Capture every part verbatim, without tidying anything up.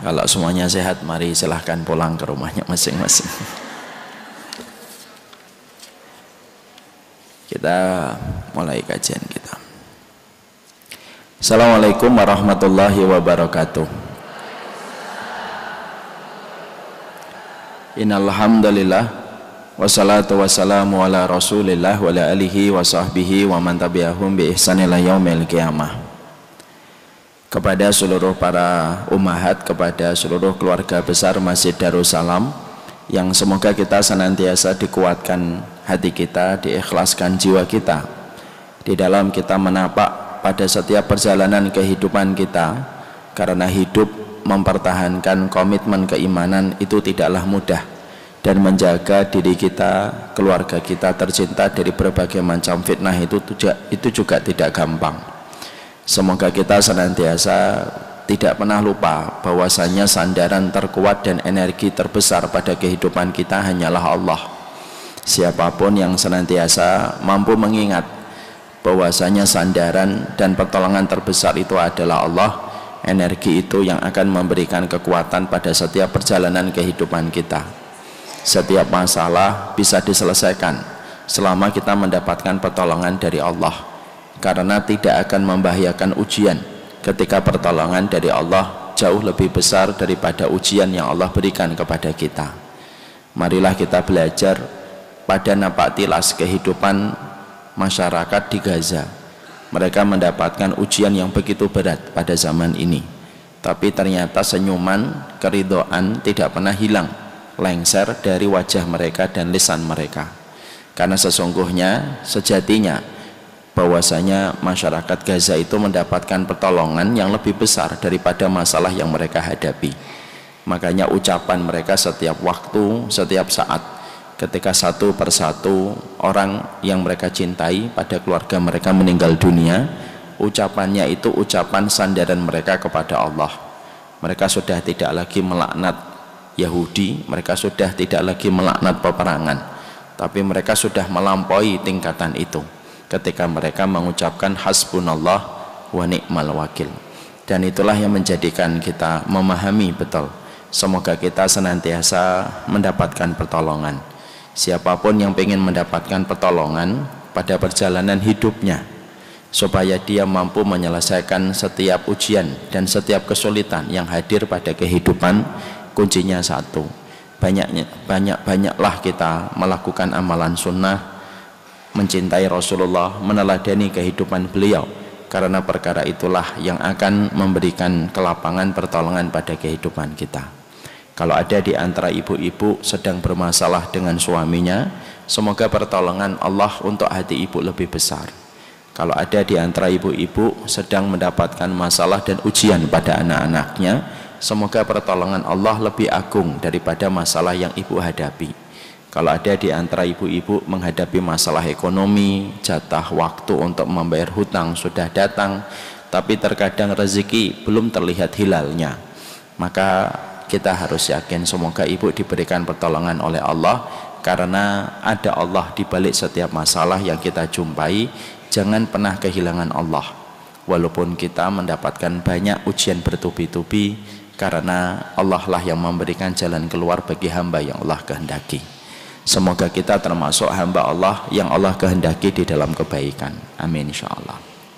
Kalau semuanya sehat, mari silahkan pulang ke rumahnya masing-masing. Kita mulai kajian kita. Assalamualaikum warahmatullahi wabarakatuh. Innal hamdalillah wassalatu wassalamu ala Rasulillah wa ala alihi wa sahbihi wa man tabi'ahum bi ihsan ila yaumil qiyamah. Kepada seluruh para ummahat, kepada seluruh keluarga besar Masjid Darussalam, yang semoga kita senantiasa dikuatkan hati kita, diikhlaskan jiwa kita di dalam kita menapak pada setiap perjalanan kehidupan kita, karena hidup mempertahankan komitmen keimanan itu tidaklah mudah, dan menjaga diri kita, keluarga kita tercinta dari berbagai macam fitnah itu itu juga tidak gampang. Semoga kita senantiasa tidak pernah lupa bahwasanya sandaran terkuat dan energi terbesar pada kehidupan kita hanyalah Allah. Siapapun yang senantiasa mampu mengingat bahwasanya sandaran dan pertolongan terbesar itu adalah Allah, energi itu yang akan memberikan kekuatan pada setiap perjalanan kehidupan kita. Setiap masalah bisa diselesaikan selama kita mendapatkan pertolongan dari Allah, karena tidak akan membahayakan ujian ketika pertolongan dari Allah jauh lebih besar daripada ujian yang Allah berikan kepada kita. Marilah kita belajar pada napak tilas kehidupan masyarakat di Gaza. Mereka mendapatkan ujian yang begitu berat pada zaman ini, tapi ternyata senyuman, keridhaan tidak pernah hilang lengser dari wajah mereka dan lisan mereka. Karena sesungguhnya, sejatinya bahwasanya masyarakat Gaza itu mendapatkan pertolongan yang lebih besar daripada masalah yang mereka hadapi. Makanya ucapan mereka setiap waktu, setiap saat, ketika satu persatu orang yang mereka cintai pada keluarga mereka meninggal dunia, ucapannya itu ucapan sandaran mereka kepada Allah. Mereka sudah tidak lagi melaknat Yahudi, mereka sudah tidak lagi melaknat peperangan, tapi mereka sudah melampaui tingkatan itu ketika mereka mengucapkan hasbunallah wa ni'mal wakil. Dan itulah yang menjadikan kita memahami betul, semoga kita senantiasa mendapatkan pertolongan. Siapapun yang ingin mendapatkan pertolongan pada perjalanan hidupnya, supaya dia mampu menyelesaikan setiap ujian dan setiap kesulitan yang hadir pada kehidupan, kuncinya satu, banyaknya banyak banyaklah kita melakukan amalan sunnah, mencintai Rasulullah, meneladani kehidupan beliau, karena perkara itulah yang akan memberikan kelapangan pertolongan pada kehidupan kita. Kalau ada di antara ibu-ibu sedang bermasalah dengan suaminya, semoga pertolongan Allah untuk hati ibu lebih besar. Kalau ada di antara ibu-ibu sedang mendapatkan masalah dan ujian pada anak-anaknya, semoga pertolongan Allah lebih agung daripada masalah yang ibu hadapi. Kalau ada di antara ibu-ibu menghadapi masalah ekonomi, jatah waktu untuk membayar hutang sudah datang, tapi terkadang rezeki belum terlihat hilalnya, maka kita harus yakin semoga ibu diberikan pertolongan oleh Allah, karena ada Allah di balik setiap masalah yang kita jumpai. Jangan pernah kehilangan Allah walaupun kita mendapatkan banyak ujian bertubi-tubi, karena Allah lah yang memberikan jalan keluar bagi hamba yang Allah kehendaki. Semoga kita termasuk hamba Allah yang Allah kehendaki di dalam kebaikan. Amin insyaallah.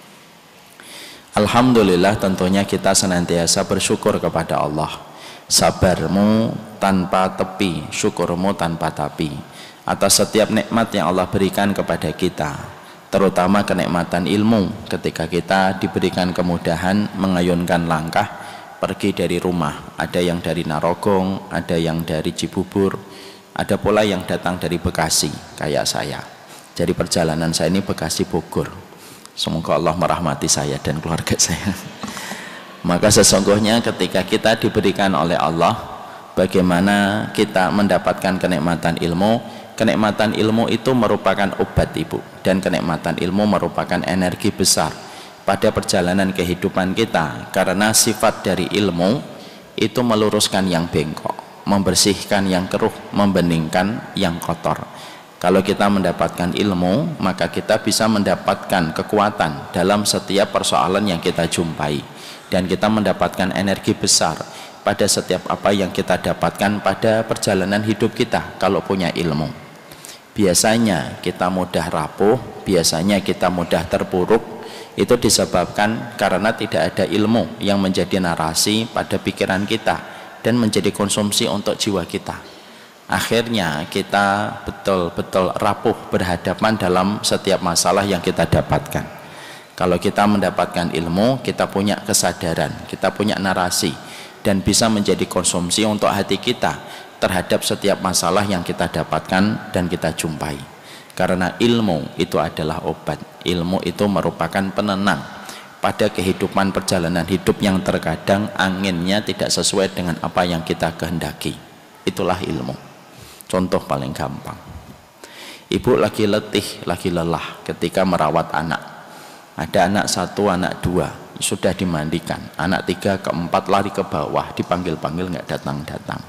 Alhamdulillah, tentunya kita senantiasa bersyukur kepada Allah. Sabarmu tanpa tepi, syukurmu tanpa tapi, atas setiap nikmat yang Allah berikan kepada kita, terutama kenikmatan ilmu. Ketika kita diberikan kemudahan mengayunkan langkah pergi dari rumah, ada yang dari Narogong, ada yang dari Cibubur, ada pula yang datang dari Bekasi kayak saya. Jadi perjalanan saya ini Bekasi Bogor. Semoga Allah merahmati saya dan keluarga saya. Maka sesungguhnya ketika kita diberikan oleh Allah, bagaimana kita mendapatkan kenikmatan ilmu. Kenikmatan ilmu itu merupakan obat ibu, dan kenikmatan ilmu merupakan energi besar pada perjalanan kehidupan kita, karena sifat dari ilmu itu meluruskan yang bengkok, membersihkan yang keruh, membeningkan yang kotor. Kalau kita mendapatkan ilmu, maka kita bisa mendapatkan kekuatan dalam setiap persoalan yang kita jumpai, dan kita mendapatkan energi besar pada setiap apa yang kita dapatkan pada perjalanan hidup kita kalau punya ilmu. Biasanya kita mudah rapuh, biasanya kita mudah terpuruk, itu disebabkan karena tidak ada ilmu yang menjadi narasi pada pikiran kita dan menjadi konsumsi untuk jiwa kita. Akhirnya kita betul-betul rapuh berhadapan dalam setiap masalah yang kita dapatkan. Kalau kita mendapatkan ilmu, kita punya kesadaran, kita punya narasi, dan bisa menjadi konsumsi untuk hati kita terhadap setiap masalah yang kita dapatkan dan kita jumpai. Karena ilmu itu adalah obat, ilmu itu merupakan penenang pada kehidupan perjalanan hidup yang terkadang anginnya tidak sesuai dengan apa yang kita kehendaki. Itulah ilmu. Contoh paling gampang, ibu lagi letih, lagi lelah ketika merawat anak. Ada anak satu, anak dua, sudah dimandikan, anak tiga, keempat lari ke bawah, dipanggil-panggil nggak datang-datang.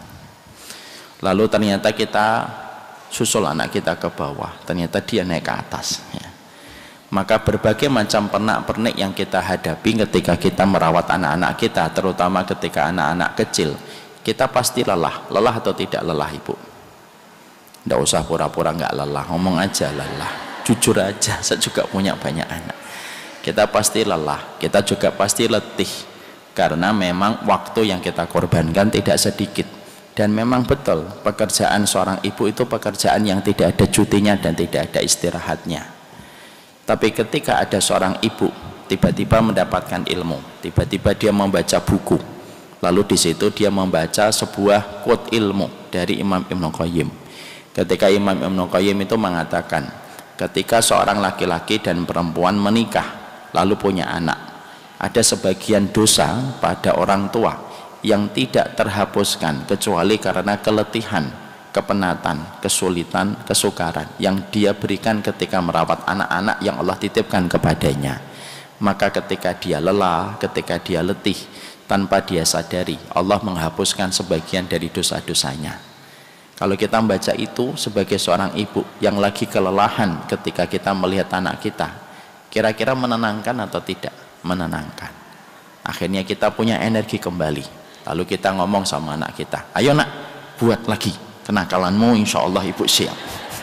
Lalu ternyata kita susul anak kita ke bawah, ternyata dia naik ke atas ya. Maka berbagai macam pernak-pernik yang kita hadapi ketika kita merawat anak-anak kita, terutama ketika anak-anak kecil, kita pasti lelah. Lelah atau tidak lelah ibu? Nggak usah pura-pura nggak lelah, ngomong aja lelah, jujur aja. Saya juga punya banyak anak. Kita pasti lelah, kita juga pasti letih, karena memang waktu yang kita korbankan tidak sedikit. Dan memang betul, pekerjaan seorang ibu itu pekerjaan yang tidak ada cutinya dan tidak ada istirahatnya. Tapi ketika ada seorang ibu tiba-tiba mendapatkan ilmu, tiba-tiba dia membaca buku, lalu di situ dia membaca sebuah quote ilmu dari Imam Ibnu Qayyim. Ketika Imam Ibnu Qayyim itu mengatakan, ketika seorang laki-laki dan perempuan menikah lalu punya anak, ada sebagian dosa pada orang tua yang tidak terhapuskan kecuali karena keletihan, kepenatan, kesulitan, kesukaran yang dia berikan ketika merawat anak-anak yang Allah titipkan kepadanya. Maka ketika dia lelah, ketika dia letih, tanpa dia sadari, Allah menghapuskan sebagian dari dosa-dosanya. Kalau kita membaca itu sebagai seorang ibu yang lagi kelelahan ketika kita melihat anak kita, kira-kira menenangkan atau tidak? Menenangkan. Akhirnya kita punya energi kembali. Lalu kita ngomong sama anak kita, ayo nak, buat lagi kenakalanmu, insya Allah ibu siap.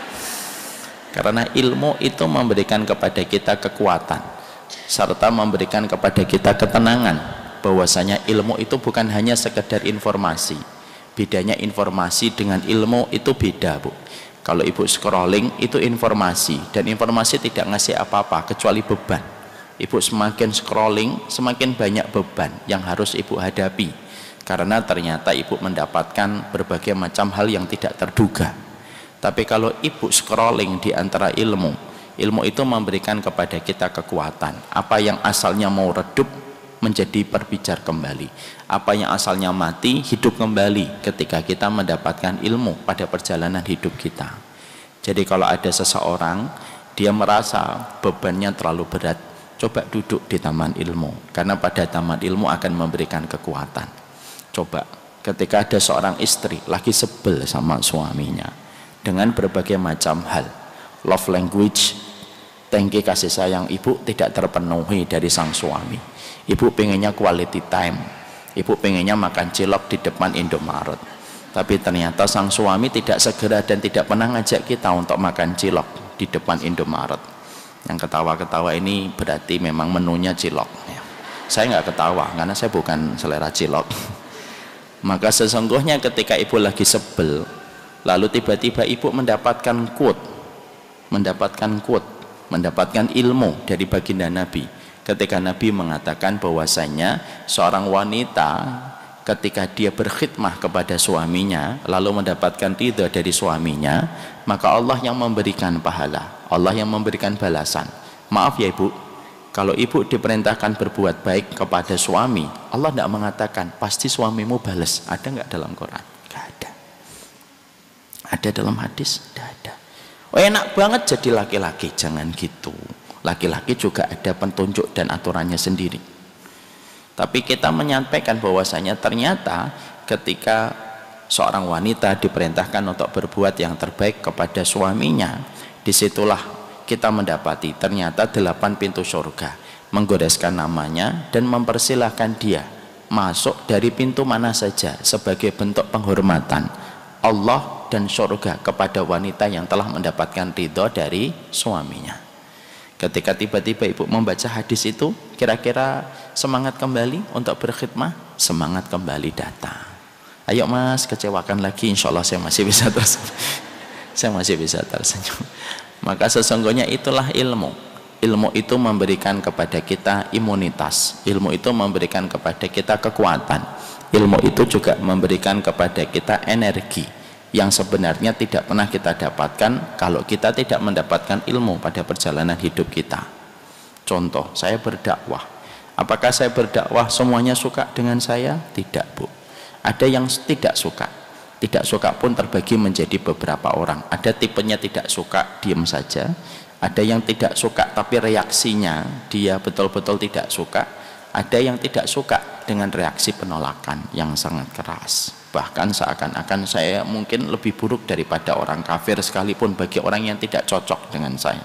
Karena ilmu itu memberikan kepada kita kekuatan, serta memberikan kepada kita ketenangan, bahwasanya ilmu itu bukan hanya sekedar informasi. Bedanya informasi dengan ilmu itu beda, Bu. Kalau ibu scrolling itu informasi, dan informasi tidak ngasih apa-apa kecuali beban. Ibu semakin scrolling, semakin banyak beban yang harus ibu hadapi, karena ternyata ibu mendapatkan berbagai macam hal yang tidak terduga. Tapi kalau ibu scrolling di antara ilmu, ilmu itu memberikan kepada kita kekuatan. Apa yang asalnya mau redup menjadi berbicara kembali, apa yang asalnya mati hidup kembali ketika kita mendapatkan ilmu pada perjalanan hidup kita. Jadi kalau ada seseorang dia merasa bebannya terlalu berat, coba duduk di taman ilmu, karena pada taman ilmu akan memberikan kekuatan. Coba ketika ada seorang istri lagi sebel sama suaminya dengan berbagai macam hal, love language, tangki kasih sayang ibu tidak terpenuhi dari sang suami. Ibu pengennya quality time, ibu pengennya makan cilok di depan Indomaret, tapi ternyata sang suami tidak segera dan tidak pernah ngajak kita untuk makan cilok di depan Indomaret. Yang ketawa-ketawa ini berarti memang menunya cilok ya. Saya nggak ketawa karena saya bukan selera cilok. Maka sesungguhnya ketika ibu lagi sebel, lalu tiba-tiba ibu mendapatkan quote, mendapatkan quote, mendapatkan ilmu dari baginda Nabi, ketika Nabi mengatakan bahwasanya seorang wanita ketika dia berkhidmah kepada suaminya lalu mendapatkan ridha dari suaminya, maka Allah yang memberikan pahala, Allah yang memberikan balasan. Maaf ya ibu, kalau ibu diperintahkan berbuat baik kepada suami, Allah tidak mengatakan pasti suamimu balas. Ada nggak dalam Quran? Nggak ada. Ada dalam hadis? Tidak ada. Oh enak banget jadi laki-laki, jangan gitu. Laki-laki juga ada petunjuk dan aturannya sendiri. Tapi kita menyampaikan bahwasanya ternyata ketika seorang wanita diperintahkan untuk berbuat yang terbaik kepada suaminya, disitulah kita mendapati ternyata delapan pintu surga menggoreskan namanya dan mempersilahkan dia masuk dari pintu mana saja sebagai bentuk penghormatan Allah dan surga kepada wanita yang telah mendapatkan ridho dari suaminya. Ketika tiba-tiba ibu membaca hadis itu, kira-kira semangat kembali untuk berkhidmah, semangat kembali datang. Ayo mas, kecewakan lagi, insya Allah saya masih bisa terus saya masih bisa tersenyum. Maka sesungguhnya itulah ilmu. Ilmu itu memberikan kepada kita imunitas, ilmu itu memberikan kepada kita kekuatan, ilmu itu juga memberikan kepada kita energi yang sebenarnya tidak pernah kita dapatkan kalau kita tidak mendapatkan ilmu pada perjalanan hidup kita. Contoh, saya berdakwah. Apakah saya berdakwah semuanya suka dengan saya? Tidak, Bu. Ada yang tidak suka. Tidak suka pun terbagi menjadi beberapa orang. Ada tipenya tidak suka, diam saja. Ada yang tidak suka tapi reaksinya dia betul-betul tidak suka. Ada yang tidak suka dengan reaksi penolakan yang sangat keras. Bahkan seakan-akan saya mungkin lebih buruk daripada orang kafir sekalipun bagi orang yang tidak cocok dengan saya.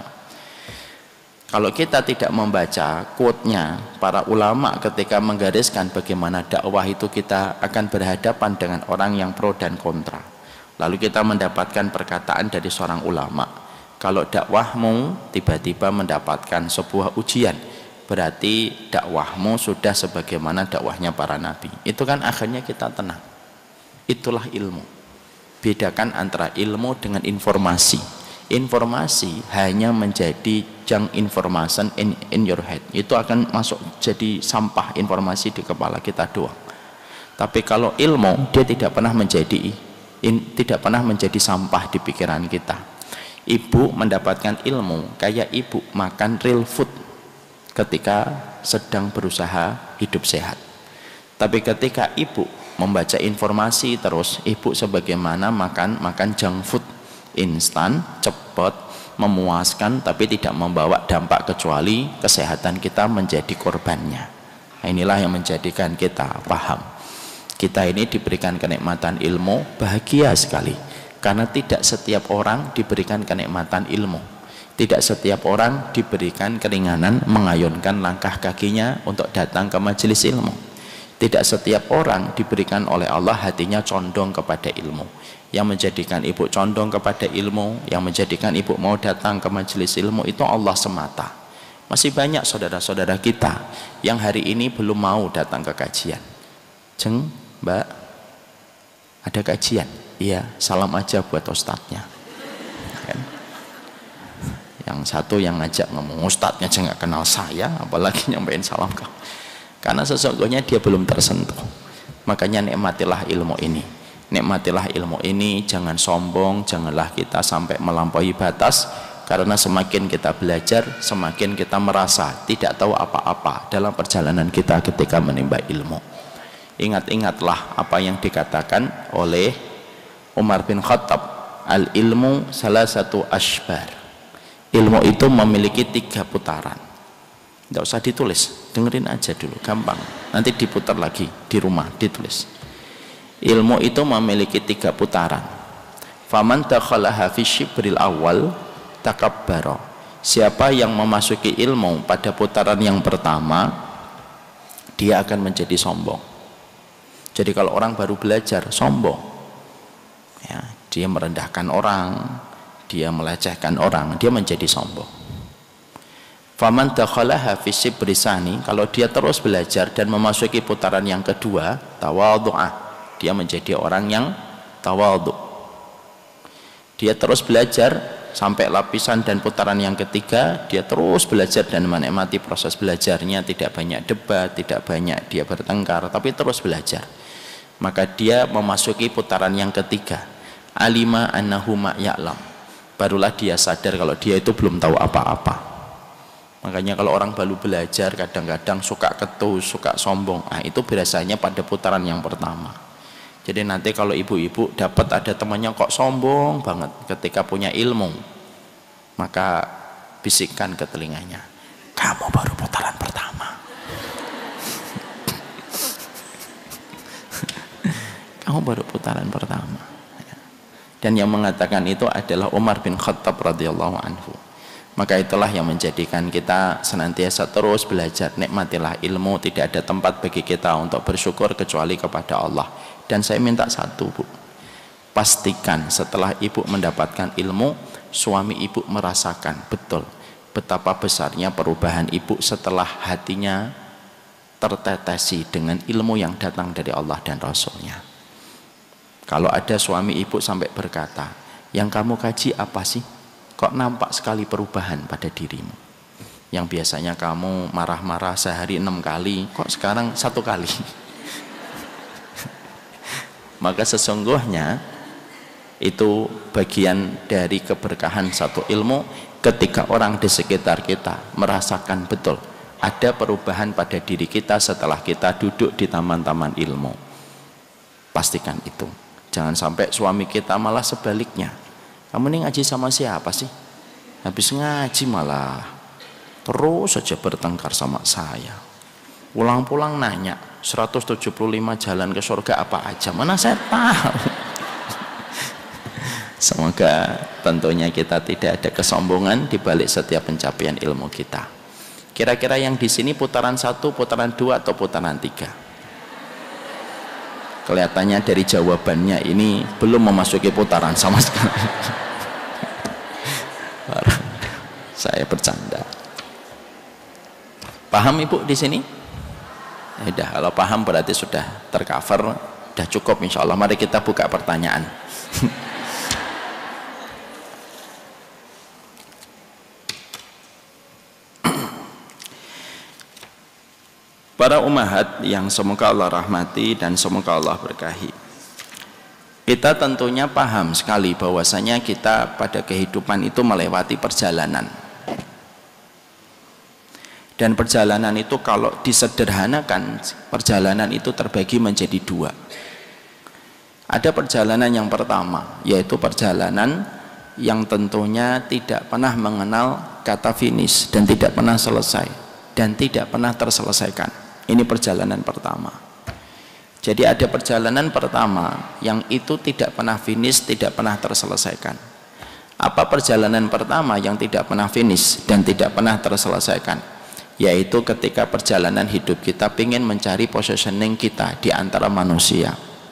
Kalau kita tidak membaca quote-nya para ulama ketika menggariskan bagaimana dakwah itu, kita akan berhadapan dengan orang yang pro dan kontra. Lalu kita mendapatkan perkataan dari seorang ulama, kalau dakwahmu tiba-tiba mendapatkan sebuah ujian, berarti dakwahmu sudah sebagaimana dakwahnya para nabi. Itu kan akhirnya kita tenang. Itulah ilmu. Bedakan antara ilmu dengan informasi. Informasi hanya menjadi junk information in, in your head. Itu akan masuk jadi sampah informasi di kepala kita doang. Tapi kalau ilmu, dia tidak pernah menjadi in, tidak pernah menjadi sampah di pikiran kita. Ibu mendapatkan ilmu kayak ibu makan real food ketika sedang berusaha hidup sehat. Tapi ketika ibu membaca informasi terus, ibu sebagaimana makan makan junk food, instan, cepat, memuaskan, tapi tidak membawa dampak kecuali kesehatan kita menjadi korbannya. Nah, inilah yang menjadikan kita paham. Kita ini diberikan kenikmatan ilmu, bahagia sekali. Karena tidak setiap orang diberikan kenikmatan ilmu. Tidak setiap orang diberikan keringanan mengayunkan langkah kakinya untuk datang ke majelis ilmu. Tidak setiap orang diberikan oleh Allah hatinya condong kepada ilmu. Yang menjadikan ibu condong kepada ilmu, yang menjadikan ibu mau datang ke majelis ilmu itu Allah semata. Masih banyak saudara-saudara kita yang hari ini belum mau datang ke kajian. Jeng, Mbak, ada kajian? Iya, salam aja buat ustadznya. Kan? Yang satu yang ngajak ngomong, ustadznya aja nggak kenal saya, apalagi nyampein salam kau. Karena sesungguhnya dia belum tersentuh. Makanya nikmatilah ilmu ini. Nikmatilah ilmu ini, jangan sombong, janganlah kita sampai melampaui batas, karena semakin kita belajar, semakin kita merasa tidak tahu apa-apa dalam perjalanan kita ketika menimba ilmu. Ingat-ingatlah apa yang dikatakan oleh Umar bin Khattab, al ilmu salah satu ashbar. Ilmu itu memiliki tiga putaran. Tidak usah ditulis, dengerin aja dulu, gampang. Nanti diputar lagi di rumah, ditulis. Ilmu itu memiliki tiga putaran. Faman takhalaha fi syibril awal takabbara. Siapa yang memasuki ilmu pada putaran yang pertama, dia akan menjadi sombong. Jadi kalau orang baru belajar sombong, ya, dia merendahkan orang, dia melecehkan orang, dia menjadi sombong. Faman takhalaha fi shibrisani, kalau dia terus belajar dan memasuki putaran yang kedua, tawadhu'ah, dia menjadi orang yang tawadhu. Dia terus belajar sampai lapisan dan putaran yang ketiga, dia terus belajar dan menikmati proses belajarnya, tidak banyak debat, tidak banyak dia bertengkar, tapi terus belajar. Maka dia memasuki putaran yang ketiga, alima annahu ma ya'lam, barulah dia sadar kalau dia itu belum tahu apa-apa. Makanya kalau orang baru belajar kadang-kadang suka ketus, suka sombong, nah itu biasanya pada putaran yang pertama. Jadi nanti kalau ibu-ibu dapat ada temannya kok sombong banget ketika punya ilmu, maka bisikkan ke telinganya, kamu baru putaran pertama. Kamu baru putaran pertama. Dan yang mengatakan itu adalah Umar bin Khattab radhiyallahu anhu. Maka itulah yang menjadikan kita senantiasa terus belajar. Nikmatilah ilmu, tidak ada tempat bagi kita untuk bersyukur kecuali kepada Allah. Dan saya minta satu, Bu, pastikan setelah ibu mendapatkan ilmu, suami ibu merasakan betul betapa besarnya perubahan ibu setelah hatinya tertetesi dengan ilmu yang datang dari Allah dan Rasulnya. Kalau ada suami ibu sampai berkata, yang kamu kaji apa sih? Kok nampak sekali perubahan pada dirimu? Yang biasanya kamu marah-marah sehari enam kali, kok sekarang satu kali? Maka sesungguhnya itu bagian dari keberkahan satu ilmu, ketika orang di sekitar kita merasakan betul ada perubahan pada diri kita setelah kita duduk di taman-taman ilmu. Pastikan itu. Jangan sampai suami kita malah sebaliknya. Kamu ini ngaji sama siapa sih? Habis ngaji malah terus saja bertengkar sama saya. Pulang-pulang nanya, seratus tujuh puluh lima jalan ke surga apa aja? Mana saya tahu. Semoga tentunya kita tidak ada kesombongan di balik setiap pencapaian ilmu kita. Kira-kira yang di sini putaran satu, putaran dua, atau putaran tiga? Kelihatannya dari jawabannya ini belum memasuki putaran sama sekali. Saya bercanda. Paham ibu di sini? Ya udah, kalau paham berarti sudah tercover, sudah cukup insya Allah. Mari kita buka pertanyaan. Para umahat yang semoga Allah rahmati dan semoga Allah berkahi, kita tentunya paham sekali bahwasanya kita pada kehidupan itu melewati perjalanan. Dan perjalanan itu kalau disederhanakan, perjalanan itu terbagi menjadi dua. Ada perjalanan yang pertama, yaitu perjalanan yang tentunya tidak pernah mengenal kata finish dan tidak pernah selesai dan tidak pernah terselesaikan. Ini perjalanan pertama. Jadi ada perjalanan pertama yang itu tidak pernah finish, tidak pernah terselesaikan. Apa perjalanan pertama yang tidak pernah finish dan tidak pernah terselesaikan? Yaitu ketika perjalanan hidup kita ingin mencari positioning kita di antara manusia.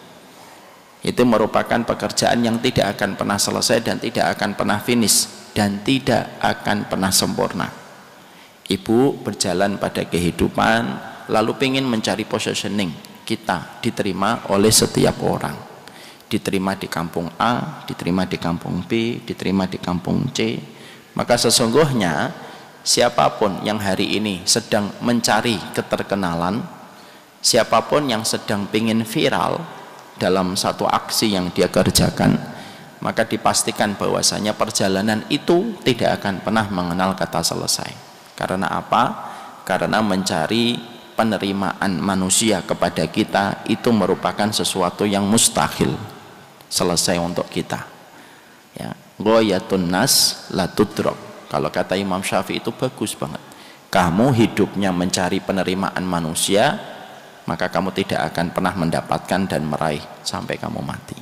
Itu merupakan pekerjaan yang tidak akan pernah selesai dan tidak akan pernah finish dan tidak akan pernah sempurna. Ibu berjalan pada kehidupan lalu ingin mencari positioning kita diterima oleh setiap orang, diterima di kampung A, diterima di kampung B, diterima di kampung C. Maka sesungguhnya siapapun yang hari ini sedang mencari keterkenalan, siapapun yang sedang ingin viral dalam satu aksi yang dia kerjakan, maka dipastikan bahwasanya perjalanan itu tidak akan pernah mengenal kata selesai. Karena apa? Karena mencari penerimaan manusia kepada kita itu merupakan sesuatu yang mustahil selesai untuk kita. Ya, ghayatun nas la tudrak. Kalau kata Imam Syafi'i itu bagus banget. Kamu hidupnya mencari penerimaan manusia, maka kamu tidak akan pernah mendapatkan dan meraih sampai kamu mati.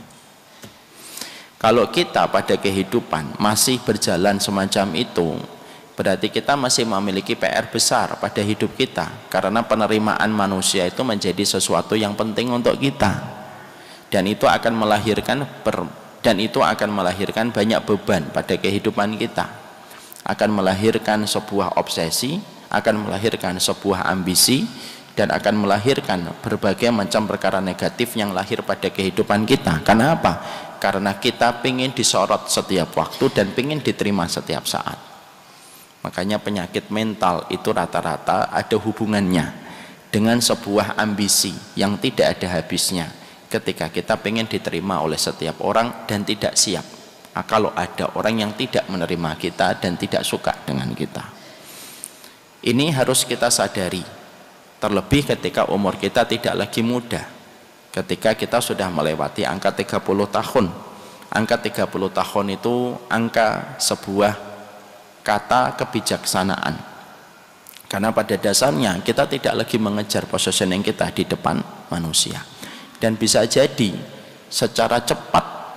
Kalau kita pada kehidupan masih berjalan semacam itu, berarti kita masih memiliki P R besar pada hidup kita, karena penerimaan manusia itu menjadi sesuatu yang penting untuk kita, dan itu akan melahirkan ber, dan itu akan melahirkan banyak beban pada kehidupan kita, akan melahirkan sebuah obsesi, akan melahirkan sebuah ambisi, dan akan melahirkan berbagai macam perkara negatif yang lahir pada kehidupan kita. Karena apa? Karena kita ingin disorot setiap waktu dan ingin diterima setiap saat. Makanya penyakit mental itu rata-rata ada hubungannya dengan sebuah ambisi yang tidak ada habisnya, ketika kita ingin diterima oleh setiap orang dan tidak siap nah, kalau ada orang yang tidak menerima kita dan tidak suka dengan kita. Ini harus kita sadari, terlebih ketika umur kita tidak lagi muda, ketika kita sudah melewati angka tiga puluh tahun. Angka tiga puluh tahun itu angka sebuah kata kebijaksanaan, karena pada dasarnya kita tidak lagi mengejar positioning kita di depan manusia, dan bisa jadi secara cepat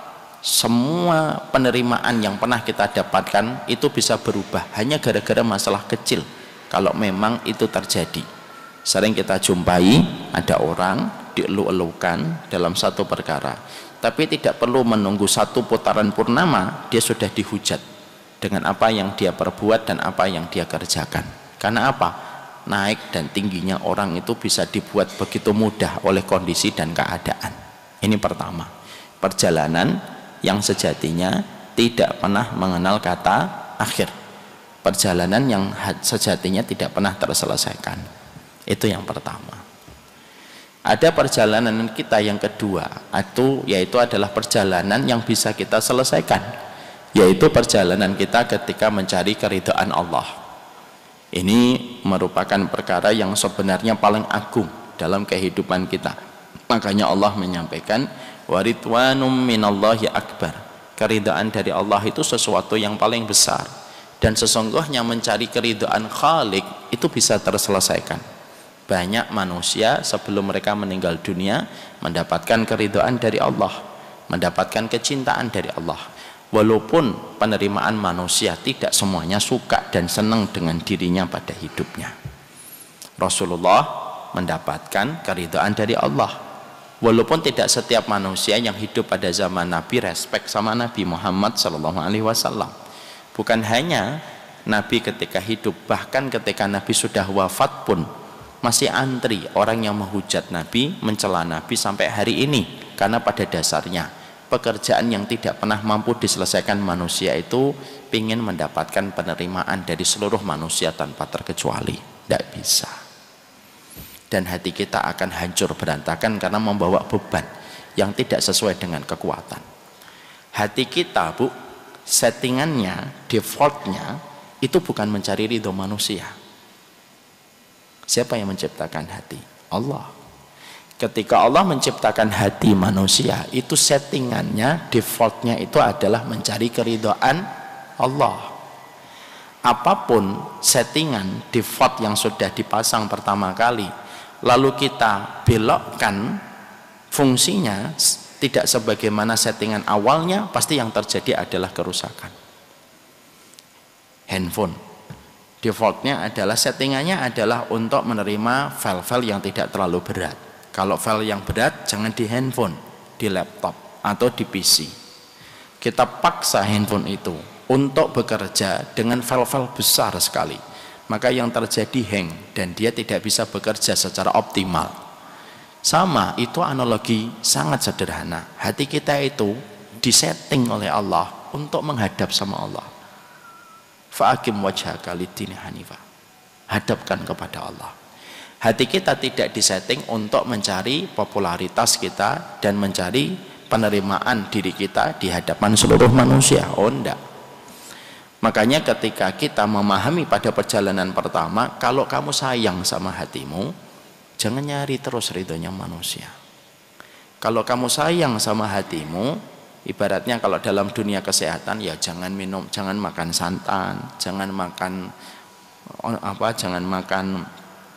semua penerimaan yang pernah kita dapatkan itu bisa berubah hanya gara-gara masalah kecil. Kalau memang itu terjadi, sering kita jumpai ada orang dielu-elukan dalam satu perkara, tapi tidak perlu menunggu satu putaran purnama dia sudah dihujat dengan apa yang dia perbuat dan apa yang dia kerjakan. Karena apa? Naik dan tingginya orang itu bisa dibuat begitu mudah oleh kondisi dan keadaan. Ini pertama, perjalanan yang sejatinya tidak pernah mengenal kata akhir, perjalanan yang sejatinya tidak pernah terselesaikan. Itu yang pertama. Ada perjalanan kita yang kedua, itu yaitu adalah perjalanan yang bisa kita selesaikan, yaitu perjalanan kita ketika mencari keridhaan Allah. Ini merupakan perkara yang sebenarnya paling agung dalam kehidupan kita. Makanya Allah menyampaikan waridwanum minallahi akbar, keridhaan dari Allah itu sesuatu yang paling besar, dan sesungguhnya mencari keridhaan Khalik itu bisa terselesaikan. Banyak manusia sebelum mereka meninggal dunia mendapatkan keridhaan dari Allah, mendapatkan kecintaan dari Allah, walaupun penerimaan manusia tidak semuanya suka dan senang dengan dirinya pada hidupnya. Rasulullah mendapatkan keridhaan dari Allah, walaupun tidak setiap manusia yang hidup pada zaman Nabi respek sama Nabi Muhammad shallallahu alaihi wasallam. Bukan hanya Nabi ketika hidup, bahkan ketika Nabi sudah wafat pun masih antri orang yang menghujat Nabi, mencela Nabi sampai hari ini. Karena pada dasarnya pekerjaan yang tidak pernah mampu diselesaikan manusia itu ingin mendapatkan penerimaan dari seluruh manusia tanpa terkecuali. Tidak bisa. Dan hati kita akan hancur berantakan karena membawa beban yang tidak sesuai dengan kekuatan. Hati kita, Bu, settingannya, defaultnya itu bukan mencari ridho manusia. Siapa yang menciptakan hati? Allah. Ketika Allah menciptakan hati manusia, itu settingannya, defaultnya itu adalah mencari keridhaan Allah. Apapun settingan default yang sudah dipasang pertama kali, lalu kita belokkan fungsinya tidak sebagaimana settingan awalnya, pasti yang terjadi adalah kerusakan. Handphone defaultnya adalah, settingannya adalah untuk menerima file-file yang tidak terlalu berat. Kalau file yang berat jangan di handphone, di laptop atau di P C. Kita paksa handphone itu untuk bekerja dengan file-file besar sekali, maka yang terjadi hang dan dia tidak bisa bekerja secara optimal. Sama, itu analogi sangat sederhana. Hati kita itu disetting oleh Allah untuk menghadap sama Allah. Fa'akim wajhaka lid-dini hanifah, hadapkan kepada Allah. Hati kita tidak disetting untuk mencari popularitas kita dan mencari penerimaan diri kita di hadapan seluruh manusia. Oh enggak. Makanya ketika kita memahami pada perjalanan pertama, kalau kamu sayang sama hatimu, jangan nyari terus ridhonya manusia. Kalau kamu sayang sama hatimu, ibaratnya kalau dalam dunia kesehatan, ya jangan minum, jangan makan santan, jangan makan apa, jangan makan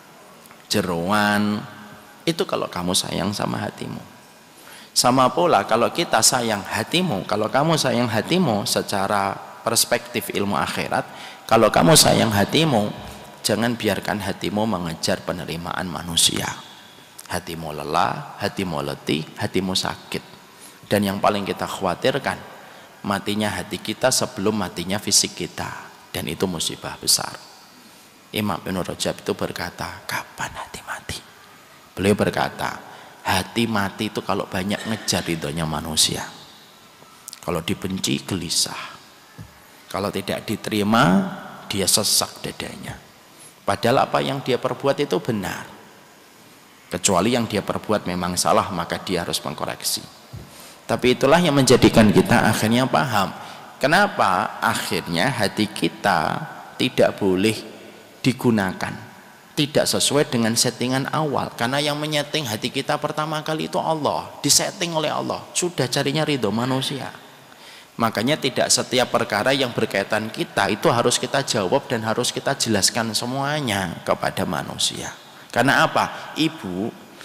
jeroan. Itu kalau kamu sayang sama hatimu. Sama pula kalau kita sayang hatimu, kalau kamu sayang hatimu secara perspektif ilmu akhirat, kalau kamu sayang hatimu, jangan biarkan hatimu mengejar penerimaan manusia. Hatimu lelah, hatimu letih, hatimu sakit. Dan yang paling kita khawatirkan, matinya hati kita sebelum matinya fisik kita. Dan itu musibah besar. Imam Ibn Rajab itu berkata, kapan hati mati? Beliau berkata, hati mati itu kalau banyak ngejar ridhonya manusia. Kalau dibenci, gelisah. Kalau tidak diterima, dia sesak dadanya. Padahal apa yang dia perbuat itu benar. Kecuali yang dia perbuat memang salah, maka dia harus mengkoreksi. Tapi itulah yang menjadikan kita akhirnya paham kenapa akhirnya hati kita tidak boleh digunakan, tidak sesuai dengan settingan awal. Karena yang menyeting hati kita pertama kali itu Allah, disetting oleh Allah, sudah carinya ridho manusia. Makanya tidak setiap perkara yang berkaitan kita itu harus kita jawab dan harus kita jelaskan semuanya kepada manusia. Karena apa? Ibu,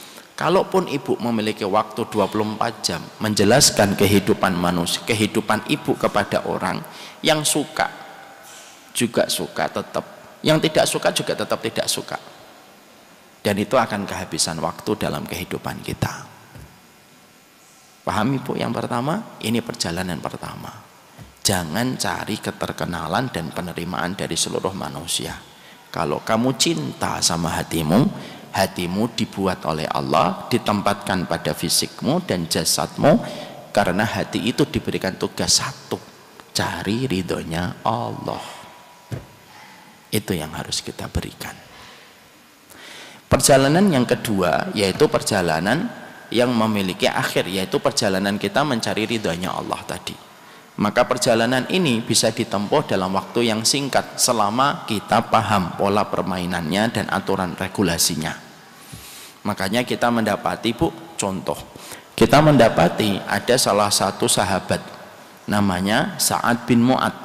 Kalaupun ibu memiliki waktu dua puluh empat jam menjelaskan kehidupan manusia, kehidupan ibu kepada orang yang suka juga suka tetap, yang tidak suka juga tetap tidak suka, dan itu akan kehabisan waktu dalam kehidupan kita. Paham ibu? Yang pertama, ini perjalanan pertama. Jangan cari keterkenalan dan penerimaan dari seluruh manusia. Kalau kamu cinta sama hatimu, hatimu dibuat oleh Allah, ditempatkan pada fisikmu dan jasadmu, karena hati itu diberikan tugas satu, cari ridhonya Allah. Itu yang harus kita berikan. Perjalanan yang kedua yaitu perjalanan yang memiliki akhir, yaitu perjalanan kita mencari ridhonya Allah tadi. Maka perjalanan ini bisa ditempuh dalam waktu yang singkat selama kita paham pola permainannya dan aturan regulasinya. Makanya kita mendapati, Bu, contoh, kita mendapati ada salah satu sahabat namanya Sa'ad bin Mu'ad.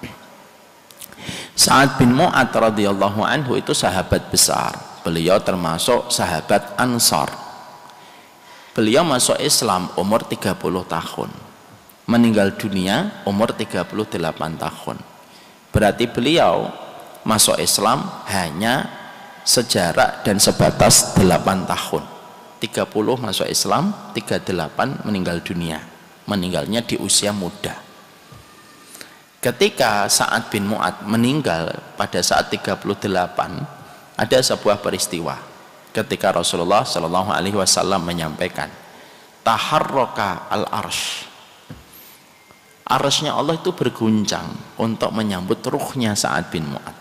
Sa'ad bin Mu'ad radhiyallahu anhu itu sahabat besar. Beliau termasuk sahabat Ansar. Beliau masuk Islam umur tiga puluh tahun, meninggal dunia umur tiga puluh delapan tahun. Berarti beliau masuk Islam hanya sejarak dan sebatas delapan tahun. Tiga puluh masuk Islam, tiga puluh delapan meninggal dunia. Meninggalnya di usia muda. Ketika Sa'ad bin Mu'ad meninggal pada saat tiga puluh delapan, ada sebuah peristiwa ketika Rasulullah Shallallahu Alaihi Wasallam menyampaikan, taharroka al arsh, arshnya Allah itu berguncang untuk menyambut ruhnya Sa'ad bin Mu'ad.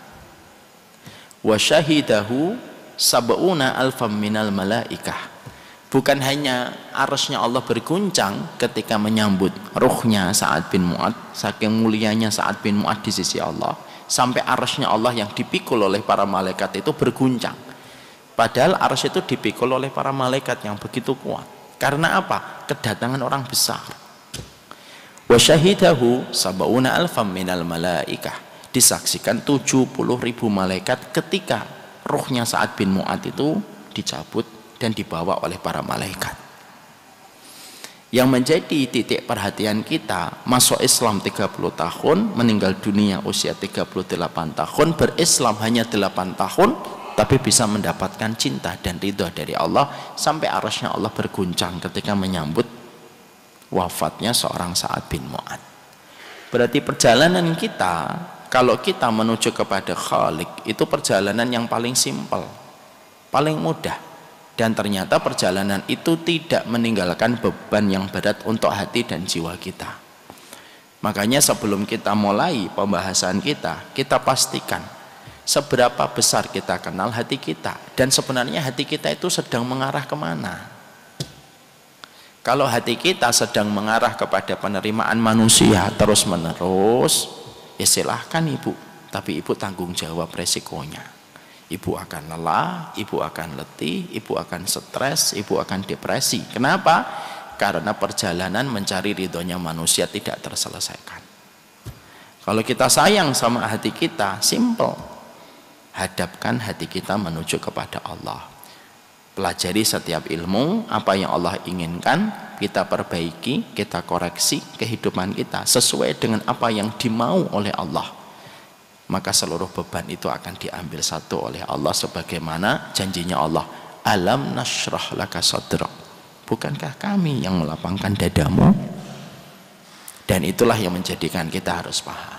Wa syahidahu sab'una alfam minal malaikah. Bukan hanya arshnya Allah berguncang ketika menyambut ruhnya Sa'ad bin Mu'ad, saking mulianya Sa'ad bin Mu'ad di sisi Allah, sampai arshnya Allah yang dipikul oleh para malaikat itu berguncang. Padahal arsy itu dipikul oleh para malaikat yang begitu kuat. Karena apa? Kedatangan orang besar. Wa syahidahu sab'una alfam minal malaikah. Disaksikan tujuh puluh ribu malaikat ketika ruhnya Sa'ad bin Mu'ad itu dicabut dan dibawa oleh para malaikat. Yang menjadi titik perhatian kita, masuk Islam tiga puluh tahun, meninggal dunia usia tiga puluh delapan tahun, berislam hanya delapan tahun, tapi bisa mendapatkan cinta dan ridho dari Allah, sampai arasnya Allah berguncang ketika menyambut wafatnya seorang Sa'ad bin Mu'ad. Berarti perjalanan kita, kalau kita menuju kepada Khalik, itu perjalanan yang paling simpel, paling mudah, dan ternyata perjalanan itu tidak meninggalkan beban yang berat untuk hati dan jiwa kita. Makanya sebelum kita mulai pembahasan kita, kita pastikan seberapa besar kita kenal hati kita, dan sebenarnya hati kita itu sedang mengarah kemana. Kalau hati kita sedang mengarah kepada penerimaan manusia terus menerus, ya silahkan ibu, tapi ibu tanggung jawab resikonya. Ibu akan lelah, ibu akan letih, ibu akan stres, ibu akan depresi. Kenapa? Karena perjalanan mencari ridhonya manusia tidak terselesaikan. Kalau kita sayang sama hati kita, simple, hadapkan hati kita menuju kepada Allah. Pelajari setiap ilmu, apa yang Allah inginkan, kita perbaiki, kita koreksi kehidupan kita sesuai dengan apa yang dimau oleh Allah. Maka seluruh beban itu akan diambil satu oleh Allah, sebagaimana janjinya Allah, alam nashrah laka sadrak. Bukankah kami yang melapangkan dadamu? Dan itulah yang menjadikan kita harus paham.